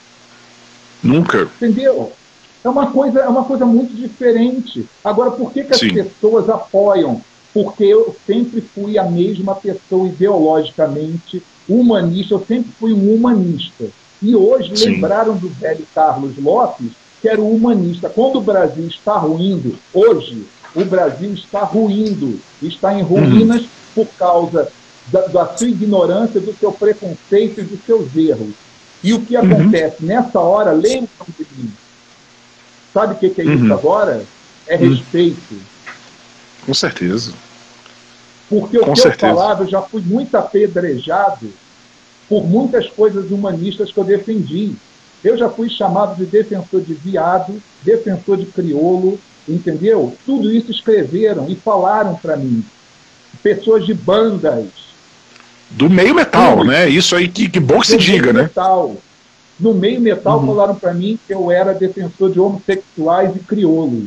Nunca. Entendeu? É uma coisa, é uma coisa muito diferente. Agora, por que, que as Sim. pessoas apoiam? Porque eu sempre fui a mesma pessoa ideologicamente humanista, eu sempre fui um humanista. E hoje Sim. lembraram do velho Carlos Lopes, que era o humanista. Quando o Brasil está ruindo, hoje, o Brasil está ruindo, está em ruínas uhum. por causa da, da sua ignorância, do seu preconceito e dos seus erros. E o que uhum. acontece nessa hora, lembram de mim. Sabe o que, que é isso uhum. agora? É uhum. respeito. Com certeza. Porque o Com que certeza. eu falava, eu já fui muito apedrejado por muitas coisas humanistas que eu defendi. Eu já fui chamado de defensor de viado, defensor de crioulo, entendeu? Tudo isso escreveram e falaram para mim. Pessoas de bandas. Do meio metal, tudo. Né? Isso aí, que, que bom que se diga, né? Metal. No meio metal, uhum. falaram para mim que eu era defensor de homossexuais e crioulos.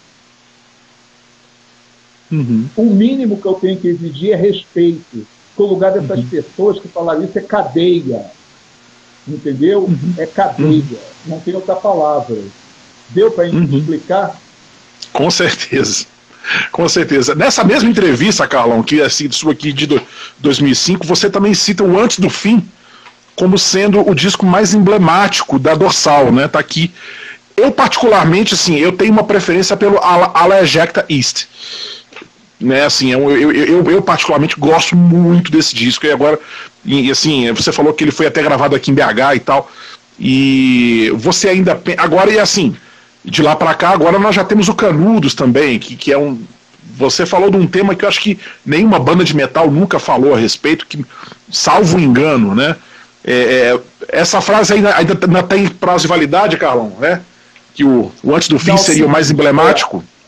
Uhum. O mínimo que eu tenho que exigir é respeito. O lugar dessas uhum. pessoas que falaram isso é cadeia. Entendeu? Uhum. É cadeia. Uhum. Não tem outra palavra. Deu para uhum. explicar? Com certeza. Com certeza. Nessa mesma entrevista, Carlão, que é assim, sua aqui de dois mil e cinco, você também cita o Antes do Fim como sendo o disco mais emblemático da Dorsal, né? Tá aqui. Eu, particularmente, assim, eu tenho uma preferência pelo Alea Jacta Est. Né, assim, eu, eu, eu, eu particularmente gosto muito desse disco. E agora, e, assim, você falou que ele foi até gravado aqui em B H e tal. E você ainda. Agora, e assim, de lá pra cá, agora nós já temos o Canudos também, que, que é um. Você falou de um tema que eu acho que nenhuma banda de metal nunca falou a respeito, que, salvo engano, né? É, é, essa frase ainda, ainda, ainda tem prazo de validade, Carlão, né? Que o, o Antes do Fim Não, seria sim, o mais emblemático. É.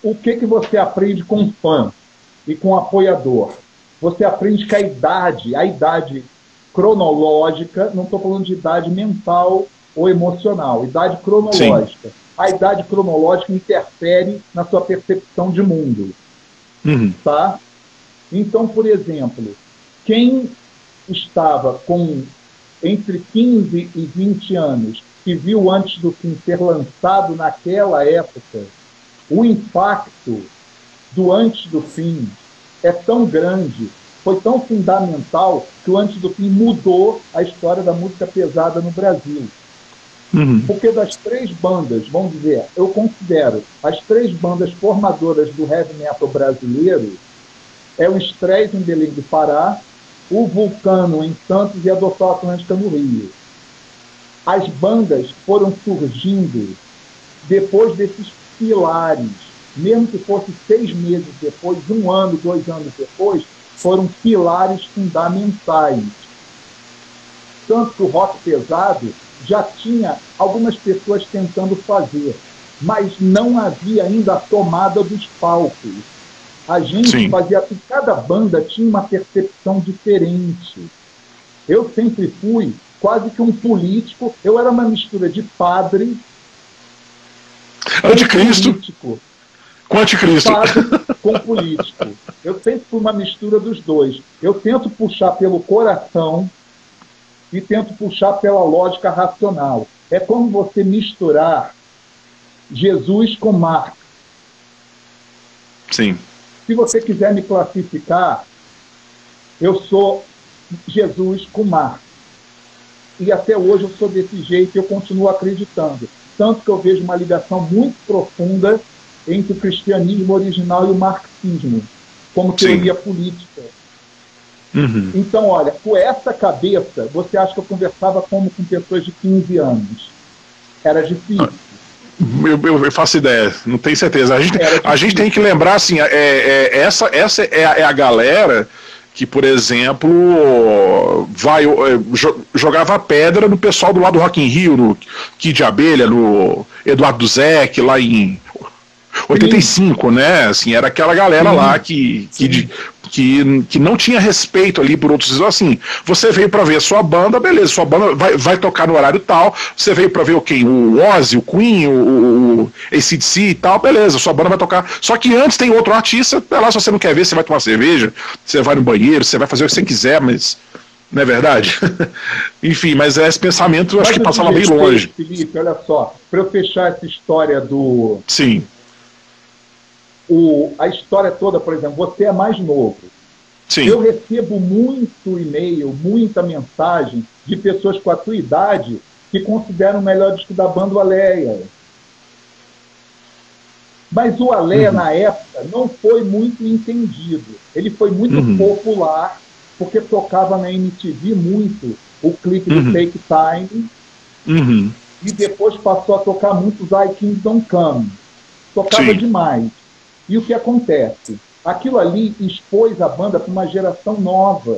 o que, que você aprende com fã e com apoiador? Você aprende que a idade, a idade cronológica, não estou falando de idade mental ou emocional, idade cronológica. Sim. A idade cronológica interfere na sua percepção de mundo. Uhum. Tá? Então, por exemplo, quem estava com entre quinze e vinte anos e viu Antes do Fim ser lançado naquela época, o impacto do Antes do Fim é tão grande, foi tão fundamental, que o Antes do Fim mudou a história da música pesada no Brasil. Uhum. Porque das três bandas, vamos dizer, eu considero as três bandas formadoras do heavy metal brasileiro é o Stréis em Belém do Pará, o Vulcano em Santos e a Dorsal Atlântica no Rio. As bandas foram surgindo depois desses pilares, mesmo que fosse seis meses depois, um ano, dois anos depois, foram pilares fundamentais. Tanto que o rock pesado já tinha algumas pessoas tentando fazer, mas não havia ainda a tomada dos palcos. A gente Sim. fazia... Cada banda tinha uma percepção diferente. Eu sempre fui quase que um político. Eu era uma mistura de padre... Anticristo. Político. Com anticristo. Padre com político. Eu sempre fui uma mistura dos dois. Eu tento puxar pelo coração e tento puxar pela lógica racional. É como você misturar Jesus com Marx. Sim. Se você quiser me classificar, eu sou Jesus com Marx. E até hoje eu sou desse jeito e eu continuo acreditando. Tanto que eu vejo uma ligação muito profunda entre o cristianismo original e o marxismo, como teoria Sim. política. Uhum. Então, olha, com essa cabeça, você acha que eu conversava como com pessoas de quinze anos? Era difícil. Eu, eu, eu faço ideia, não tenho certeza. A gente, a gente tem que lembrar, assim, é, é, essa, essa é, a, é a galera que, por exemplo, vai, jogava pedra no pessoal do lado do Rock in Rio, no Kid de Abelha, no Eduardo Duzec, lá em oitenta e cinco, Sim. né? Assim, era aquela galera Sim. lá que, que, que, que não tinha respeito ali por outros. Assim, você veio pra ver a sua banda, beleza, sua banda vai, vai tocar no horário tal, você veio pra ver o quem? O Ozzy, o Queen, o, o A C D C e tal, beleza, sua banda vai tocar. Só que antes tem outro artista, tá lá, se você não quer ver, você vai tomar cerveja, você vai no banheiro, você vai fazer o que você quiser, mas... Não é verdade? Enfim, mas esse pensamento eu acho que passava bem longe. Felipe, olha só, para eu fechar essa história do... Sim. O, a história toda, por exemplo, você é mais novo. Sim. Eu recebo muito e-mail, muita mensagem de pessoas com a tua idade que consideram o melhor disco da banda o Aleia. Mas o Aleia, uhum. na época, não foi muito entendido. Ele foi muito uhum. popular, porque tocava na M T V muito o clipe do uhum. Take Time, uhum. e depois passou a tocar muito os I Kingdom Come. Tocava Sim. demais. E o que acontece? Aquilo ali expôs a banda para uma geração nova.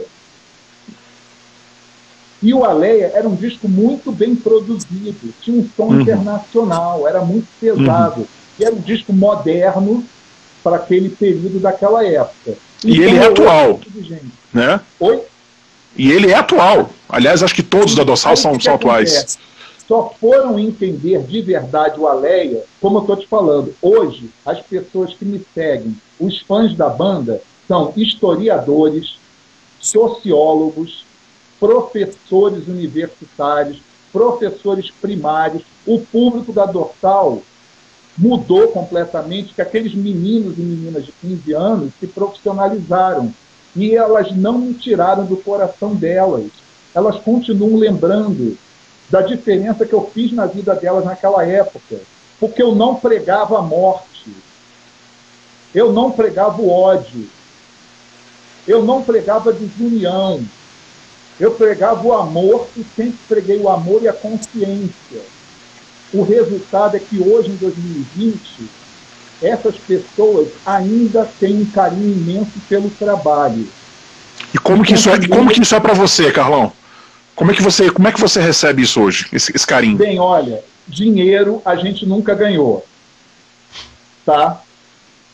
E o Aleia era um disco muito bem produzido, tinha um som uhum. internacional, era muito pesado. Uhum. E era um disco moderno para aquele período daquela época. Então, e ele é atual. Né? Oi? E ele é atual. Aliás, acho que todos da Dorsal são, são atuais. Só foram entender de verdade o Aleia, como eu estou te falando. Hoje, as pessoas que me seguem, os fãs da banda, são historiadores, sociólogos, professores universitários, professores primários. O público da Dorsal mudou completamente, que aqueles meninos e meninas de quinze anos se profissionalizaram. E elas não me tiraram do coração delas. Elas continuam lembrando da diferença que eu fiz na vida delas naquela época. Porque eu não pregava a morte. Eu não pregava o ódio. Eu não pregava a desunião. Eu pregava o amor e sempre preguei o amor e a consciência. O resultado é que hoje, em dois mil e vinte, essas pessoas ainda têm um carinho imenso pelo trabalho. E como que isso é, como que isso é para você, Carlão? Como é que você, como é que você recebe isso hoje, esse, esse carinho? Bem, olha, dinheiro a gente nunca ganhou, tá?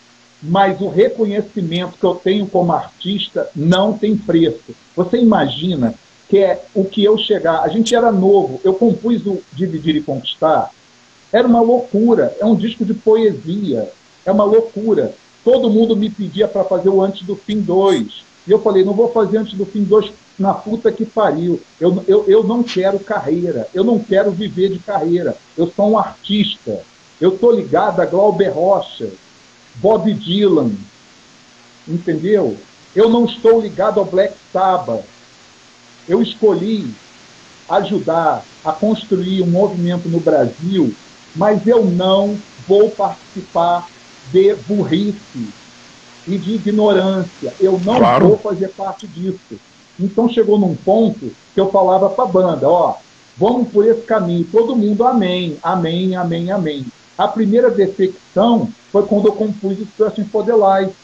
mas o reconhecimento que eu tenho como artista não tem preço. Você imagina que é o que eu chegar... A gente era novo, eu compus o Dividir e Conquistar, era uma loucura, é um disco de poesia, é uma loucura. Todo mundo me pedia para fazer o Antes do Fim dois, e eu falei, não vou fazer Antes do Fim dois na puta que pariu, eu, eu, eu não quero carreira, eu não quero viver de carreira, eu sou um artista, eu estou ligado a Glauber Rocha, Bob Dylan, entendeu? Eu não estou ligado ao Black Sabbath. Eu escolhi ajudar a construir um movimento no Brasil, mas eu não vou participar de burrice e de ignorância. Eu não claro. vou fazer parte disso. Então chegou num ponto que eu falava para a banda, ó, vamos por esse caminho. Todo mundo, amém, amém, amém, amém. A primeira defecção foi quando eu compus o Searching for the Light.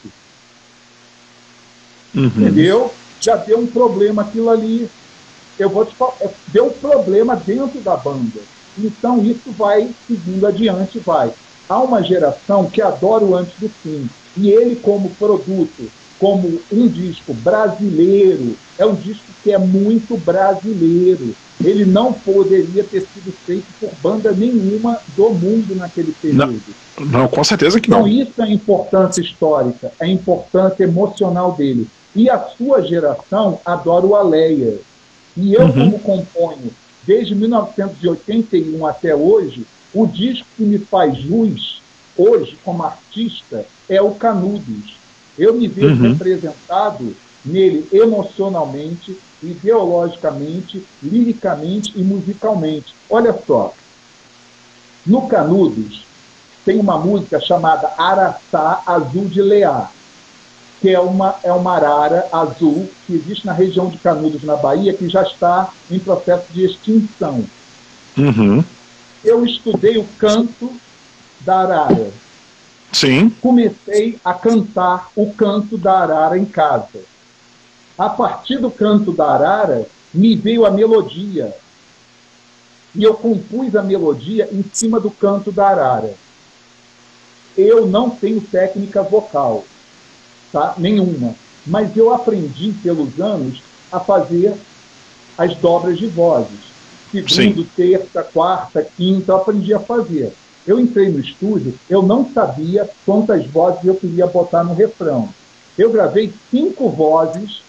Uhum. Entendeu? Já deu um problema aquilo ali. Eu vou te falar, deu um problema dentro da banda. Então isso vai seguindo adiante, vai. Há uma geração que adora o Antes do Fim. E ele, como produto, como um disco brasileiro, é um disco que é muito brasileiro. Ele não poderia ter sido feito por banda nenhuma do mundo naquele período. Não, não, com certeza que não. Então isso é a importância histórica, a importância emocional dele. E a sua geração adora o Aleia. E eu, uhum. como componho, desde mil novecentos e oitenta e um até hoje, o disco que me faz jus, hoje, como artista, é o Canudos. Eu me vejo uhum. representado nele emocionalmente, ideologicamente, liricamente e musicalmente. Olha só, no Canudos tem uma música chamada Araçá Azul de Leá, que é uma, é uma arara azul que existe na região de Canudos, na Bahia, que já está em processo de extinção. Uhum. Eu estudei o canto da arara. Sim. Comecei a cantar o canto da arara em casa. A partir do canto da arara, me veio a melodia. E eu compus a melodia em cima do canto da arara. Eu não tenho técnica vocal, tá? Nenhuma. Mas eu aprendi, pelos anos, a fazer as dobras de vozes. Segundo, Sim. terça, quarta, quinta, eu aprendi a fazer. Eu entrei no estúdio, eu não sabia quantas vozes eu queria botar no refrão. Eu gravei cinco vozes,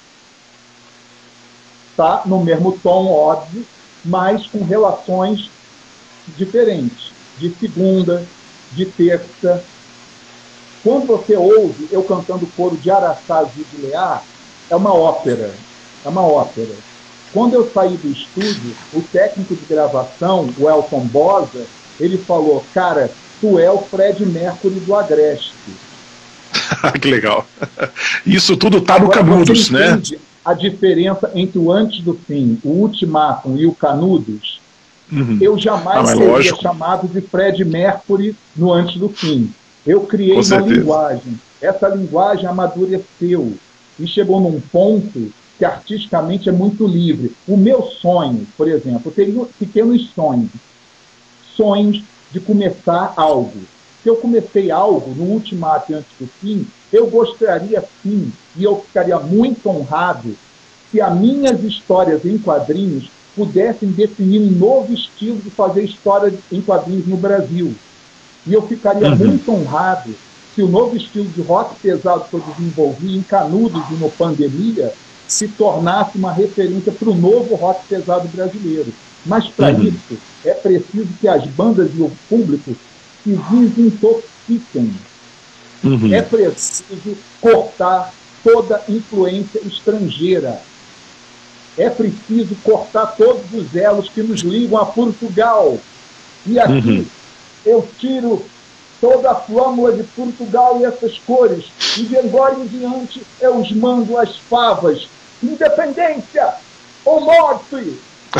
tá? No mesmo tom, óbvio, mas com relações diferentes. De segunda, de terça. Quando você ouve eu cantando o coro de Araçá Azul de Leá, é uma ópera. É uma ópera. Quando eu saí do estúdio, o técnico de gravação, o Elton Bosa, ele falou, cara, tu é o Fred Mercury do Agreste. Que legal. Isso tudo tá no Canudos, né? A diferença entre o Antes do Fim, o Ultimátum e o Canudos, uhum. eu jamais ah, seria lógico. chamado de Fred Mercury no Antes do Fim. Eu criei uma linguagem. Essa linguagem amadureceu e chegou num ponto que artisticamente é muito livre. O meu sonho, por exemplo, eu teria pequenos sonhos. Sonhos de começar algo. Se eu comecei algo no Ultimato e Antes do Fim, eu gostaria sim, e eu ficaria muito honrado, se as minhas histórias em quadrinhos pudessem definir um novo estilo de fazer história em quadrinhos no Brasil. E eu ficaria uhum. muito honrado se o novo estilo de rock pesado que eu desenvolvi em Canudos e no Pandemia se tornasse uma referência para o novo rock pesado brasileiro. Mas, para uhum. isso, é preciso que as bandas e o público se desintoxiquem. Uhum. É preciso cortar toda influência estrangeira. É preciso cortar todos os elos que nos ligam a Portugal. E aqui uhum. eu tiro toda a flâmula de Portugal e essas cores. E de agora em diante eu os mando as favas. Independência ou morte!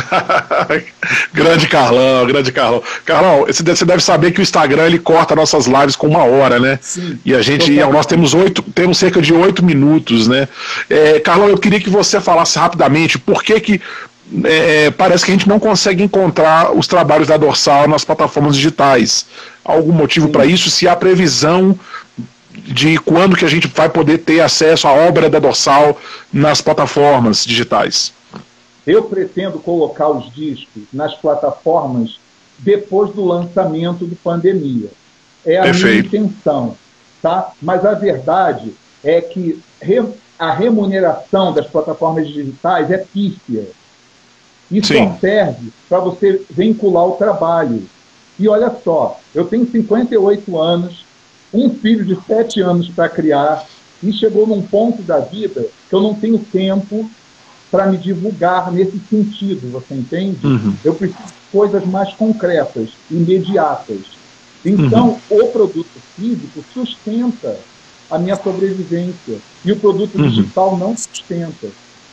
Grande Carlão, grande Carlão. Carlão, você deve saber que o Instagram ele corta nossas lives com uma hora, né? Sim, e a gente, totalmente. nós temos oito, temos cerca de oito minutos, né? É, Carlão, eu queria que você falasse rapidamente por que que é, parece que a gente não consegue encontrar os trabalhos da Dorsal nas plataformas digitais. Algum motivo para isso? Se há previsão de quando que a gente vai poder ter acesso à obra da Dorsal nas plataformas digitais? Eu pretendo colocar os discos nas plataformas depois do lançamento do Pandemia. É a Perfeito. minha intenção, tá? Mas a verdade é que re, a remuneração das plataformas digitais é pífia. E Sim. só serve para você vincular o trabalho. E olha só, eu tenho cinquenta e oito anos, um filho de sete anos para criar, e chegou num ponto da vida que eu não tenho tempo para me divulgar nesse sentido, você entende? Uhum. Eu preciso de coisas mais concretas, imediatas. Então, uhum. o produto físico sustenta a minha sobrevivência, e o produto uhum. digital não sustenta.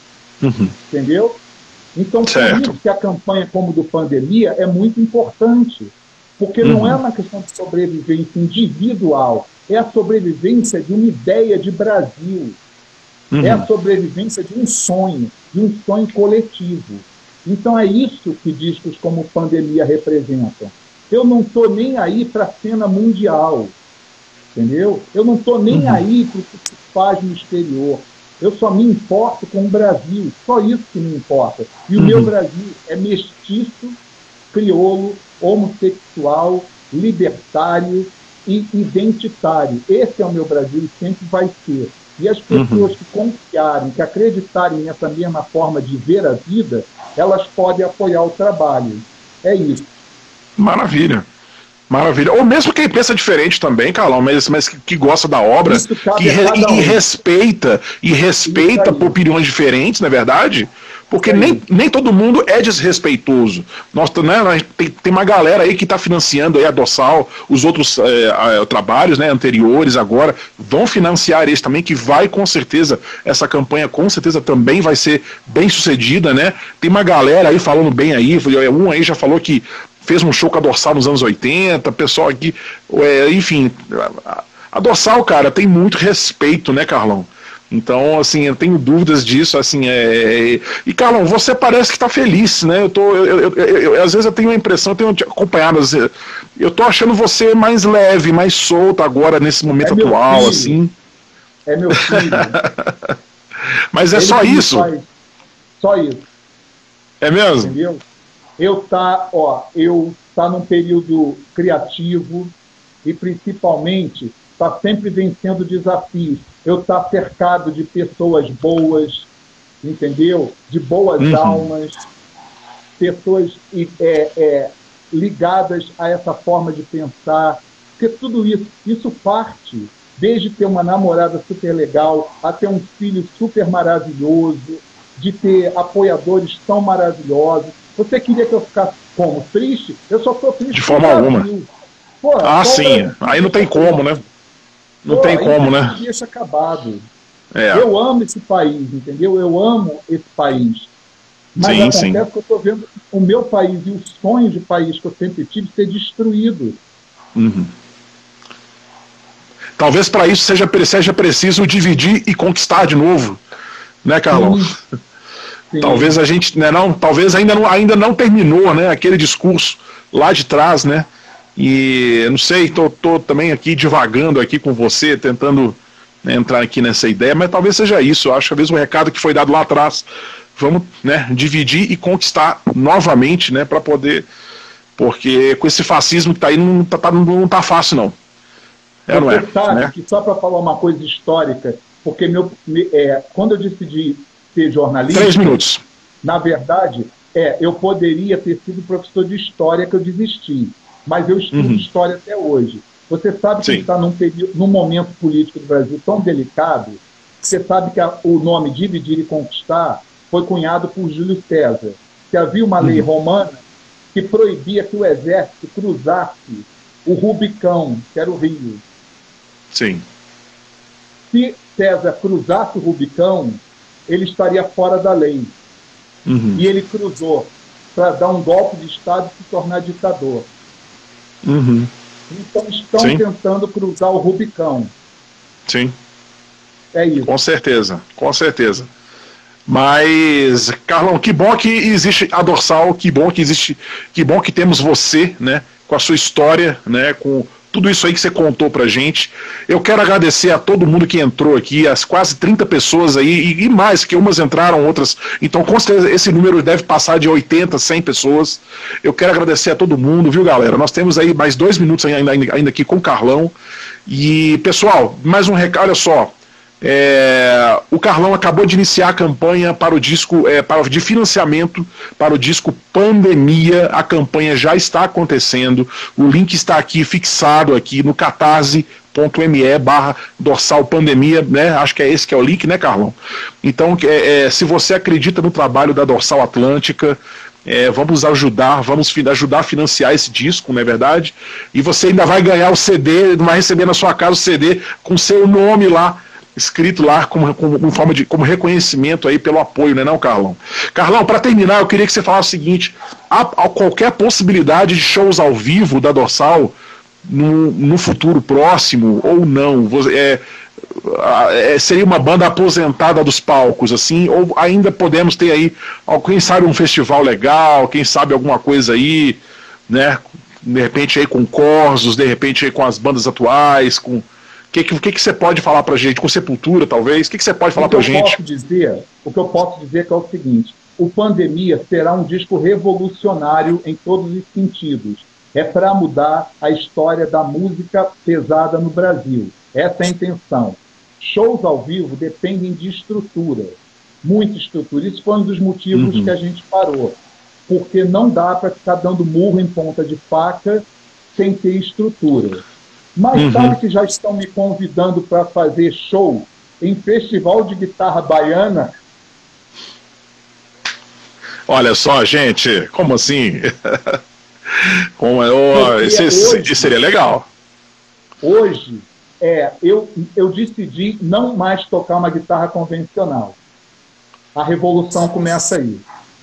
Uhum. Entendeu? Então, certo. por isso que a campanha como do Pandemia é muito importante, porque uhum. não é uma questão de sobrevivência individual, é a sobrevivência de uma ideia de Brasil, uhum. é a sobrevivência de um sonho, de um sonho coletivo. Então é isso que discos como Pandemia representam. Eu não estou nem aí para a cena mundial, entendeu? Eu não estou nem uhum. aí para o que se faz no exterior. Eu só me importo com o Brasil, só isso que me importa. E o uhum. meu Brasil é mestiço, crioulo, homossexual, libertário e identitário. Esse é o meu Brasil e sempre vai ser. E as pessoas uhum. que confiarem, que acreditarem nessa mesma forma de ver a vida, elas podem apoiar o trabalho. É isso. Maravilha. Maravilha. Ou mesmo quem pensa diferente também, Carlão, mas, mas que, que gosta da obra, que re, e, e respeita, e respeita por opiniões diferentes, não é verdade? Porque nem, nem todo mundo é desrespeitoso. Nós, né, tem, tem uma galera aí que está financiando aí a Dorsal, os outros é, trabalhos, né, anteriores agora, vão financiar esse também, que vai com certeza, essa campanha com certeza também vai ser bem sucedida, né? Tem uma galera aí falando bem aí, um aí já falou que fez um show com a Dorsal nos anos oitenta, pessoal aqui, é, enfim, a, a Dorsal, cara, tem muito respeito, né, Carlão? Então, assim, eu tenho dúvidas disso, assim, é... é... E, Carlão, você parece que tá feliz, né? Eu tô, eu, eu, eu, eu, às vezes eu tenho a impressão, eu tenho acompanhado, eu tô achando você mais leve, mais solto agora, nesse momento é atual, filho. assim. É meu filho. Mas é Ele só isso? Faz... Só isso. É mesmo? Entendeu? Eu tá, ó, eu tá num período criativo e, principalmente, tá sempre vencendo desafios. Eu tá cercado de pessoas boas, entendeu? De boas uhum. almas, pessoas é, é, ligadas a essa forma de pensar. Porque tudo isso, isso parte desde ter uma namorada super legal, a ter um filho super maravilhoso, de ter apoiadores tão maravilhosos. Você queria que eu ficasse como? Triste? Eu só estou triste. De forma alguma. Pô, ah, sim. Aí não tem como, né? Não Pô, tem como, né? Deixa acabado. É. Eu amo esse país, entendeu? Eu amo esse país. Mas sim, acontece sim. que eu estou vendo o meu país e o sonho de país que eu sempre tive ser destruído. Uhum. Talvez para isso seja, seja preciso dividir e conquistar de novo. Né, Carlão? Sim. Sim. Talvez a gente, né, não, talvez ainda não, ainda não terminou, né, aquele discurso lá de trás, né, e não sei, tô, tô também aqui divagando aqui com você, tentando, né, entrar aqui nessa ideia, mas talvez seja isso. Eu acho que talvez o recado que foi dado lá atrás, vamos, né, dividir e conquistar novamente, né, para poder, porque com esse fascismo que tá aí não tá, tá, não tá fácil não. É, não é, sabe, né? Que só para falar uma coisa histórica, porque meu, é, quando eu decidi ser jornalista... Três minutos. Na verdade, é, eu poderia ter sido professor de história, que eu desisti, mas eu estudo uhum. história até hoje. Você sabe que está num, período, num momento político do Brasil tão delicado, você sabe que a, o nome Dividir e Conquistar foi cunhado por Júlio César, que havia uma lei uhum. romana que proibia que o exército cruzasse o Rubicão, que era o Rio. Sim. Se César cruzasse o Rubicão, ele estaria fora da lei. Uhum. E ele cruzou para dar um golpe de Estado e se tornar ditador. Uhum. Então estão Sim. tentando cruzar o Rubicão. Sim. É isso. Com certeza, com certeza. Mas, Carlão, que bom que existe a Dorsal, que bom que existe, que bom que temos você, né, com a sua história, né, com, tudo isso aí que você contou pra gente. Eu quero agradecer a todo mundo que entrou aqui, as quase trinta pessoas aí, e, e mais, que umas entraram, outras... Então, com certeza, esse número deve passar de oitenta, cem pessoas. Eu quero agradecer a todo mundo, viu, galera? Nós temos aí mais dois minutos ainda, ainda, ainda aqui com o Carlão. E, pessoal, mais um recado, olha só. É, o Carlão acabou de iniciar a campanha para o disco, é, para, de financiamento para o disco Pandemia. A campanha já está acontecendo, o link está aqui fixado aqui no catarse.me barra dorsal pandemia, né? Acho que é esse que é o link, né, Carlão? Então, é, é, se você acredita no trabalho da Dorsal Atlântica, é, vamos ajudar, vamos ajudar a financiar esse disco, não é verdade? E você ainda vai ganhar o C D, vai receber na sua casa o C D com seu nome lá, escrito lá como, como, como forma de como reconhecimento aí pelo apoio, né, não, Carlão? Carlão, para terminar, eu queria que você falasse o seguinte: há, há qualquer possibilidade de shows ao vivo da Dorsal no, no futuro próximo ou não? É, é, seria uma banda aposentada dos palcos, assim, ou ainda podemos ter aí, quem sabe, um festival legal, quem sabe alguma coisa aí, né? De repente aí com Corsos, de repente aí com as bandas atuais, com... O que, que, que você pode falar pra gente? Com Sepultura, talvez? O que, que você pode falar pra gente? Posso dizer, o que eu posso dizer que é o seguinte: o Pandemia será um disco revolucionário em todos os sentidos. É para mudar a história da música pesada no Brasil. Essa é a intenção. Shows ao vivo dependem de estrutura, muita estrutura. Isso foi um dos motivos uhum. que a gente parou. Porque não dá para ficar dando murro em ponta de faca sem ter estrutura. Mas uhum. sabe que já estão me convidando para fazer show em festival de guitarra baiana? Olha só, gente, como assim? Como é, oh, isso, hoje, isso seria legal. Hoje, é, eu, eu decidi não mais tocar uma guitarra convencional. A revolução começa aí.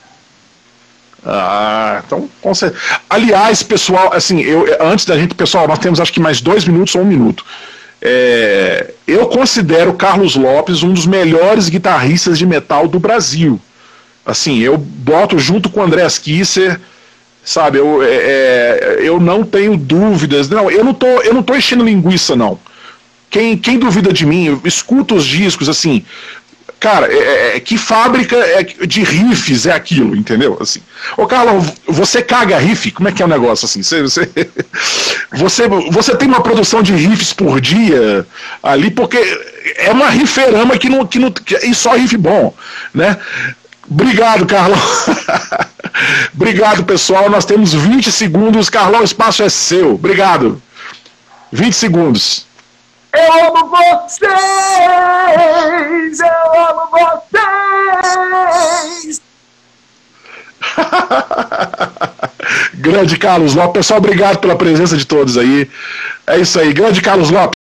Ah, então, com certeza. Aliás, pessoal, assim, eu, antes da gente, pessoal, nós temos acho que mais dois minutos ou um minuto. É, eu considero Carlos Lopes um dos melhores guitarristas de metal do Brasil. Assim, eu boto junto com o Andreas Kisser, sabe, eu, é, eu não tenho dúvidas. Não, eu não tô, eu não tô enchendo linguiça, não. Quem, quem duvida de mim, eu escuto os discos, assim... Cara, é, é, que fábrica é, de riffs é aquilo, entendeu? Assim, ô Carlão, você caga riff? Como é que é o negócio assim? Você, você, você, você tem uma produção de riffs por dia ali, porque é uma rifferama que não, que não, que, e só riff bom, né? Obrigado, Carlão. Obrigado, pessoal. Nós temos vinte segundos. Carlão, o espaço é seu. Obrigado. vinte segundos. Eu amo vocês! Eu amo vocês! Grande Carlos Lopes. Pessoal, obrigado pela presença de todos aí. É isso aí. Grande Carlos Lopes.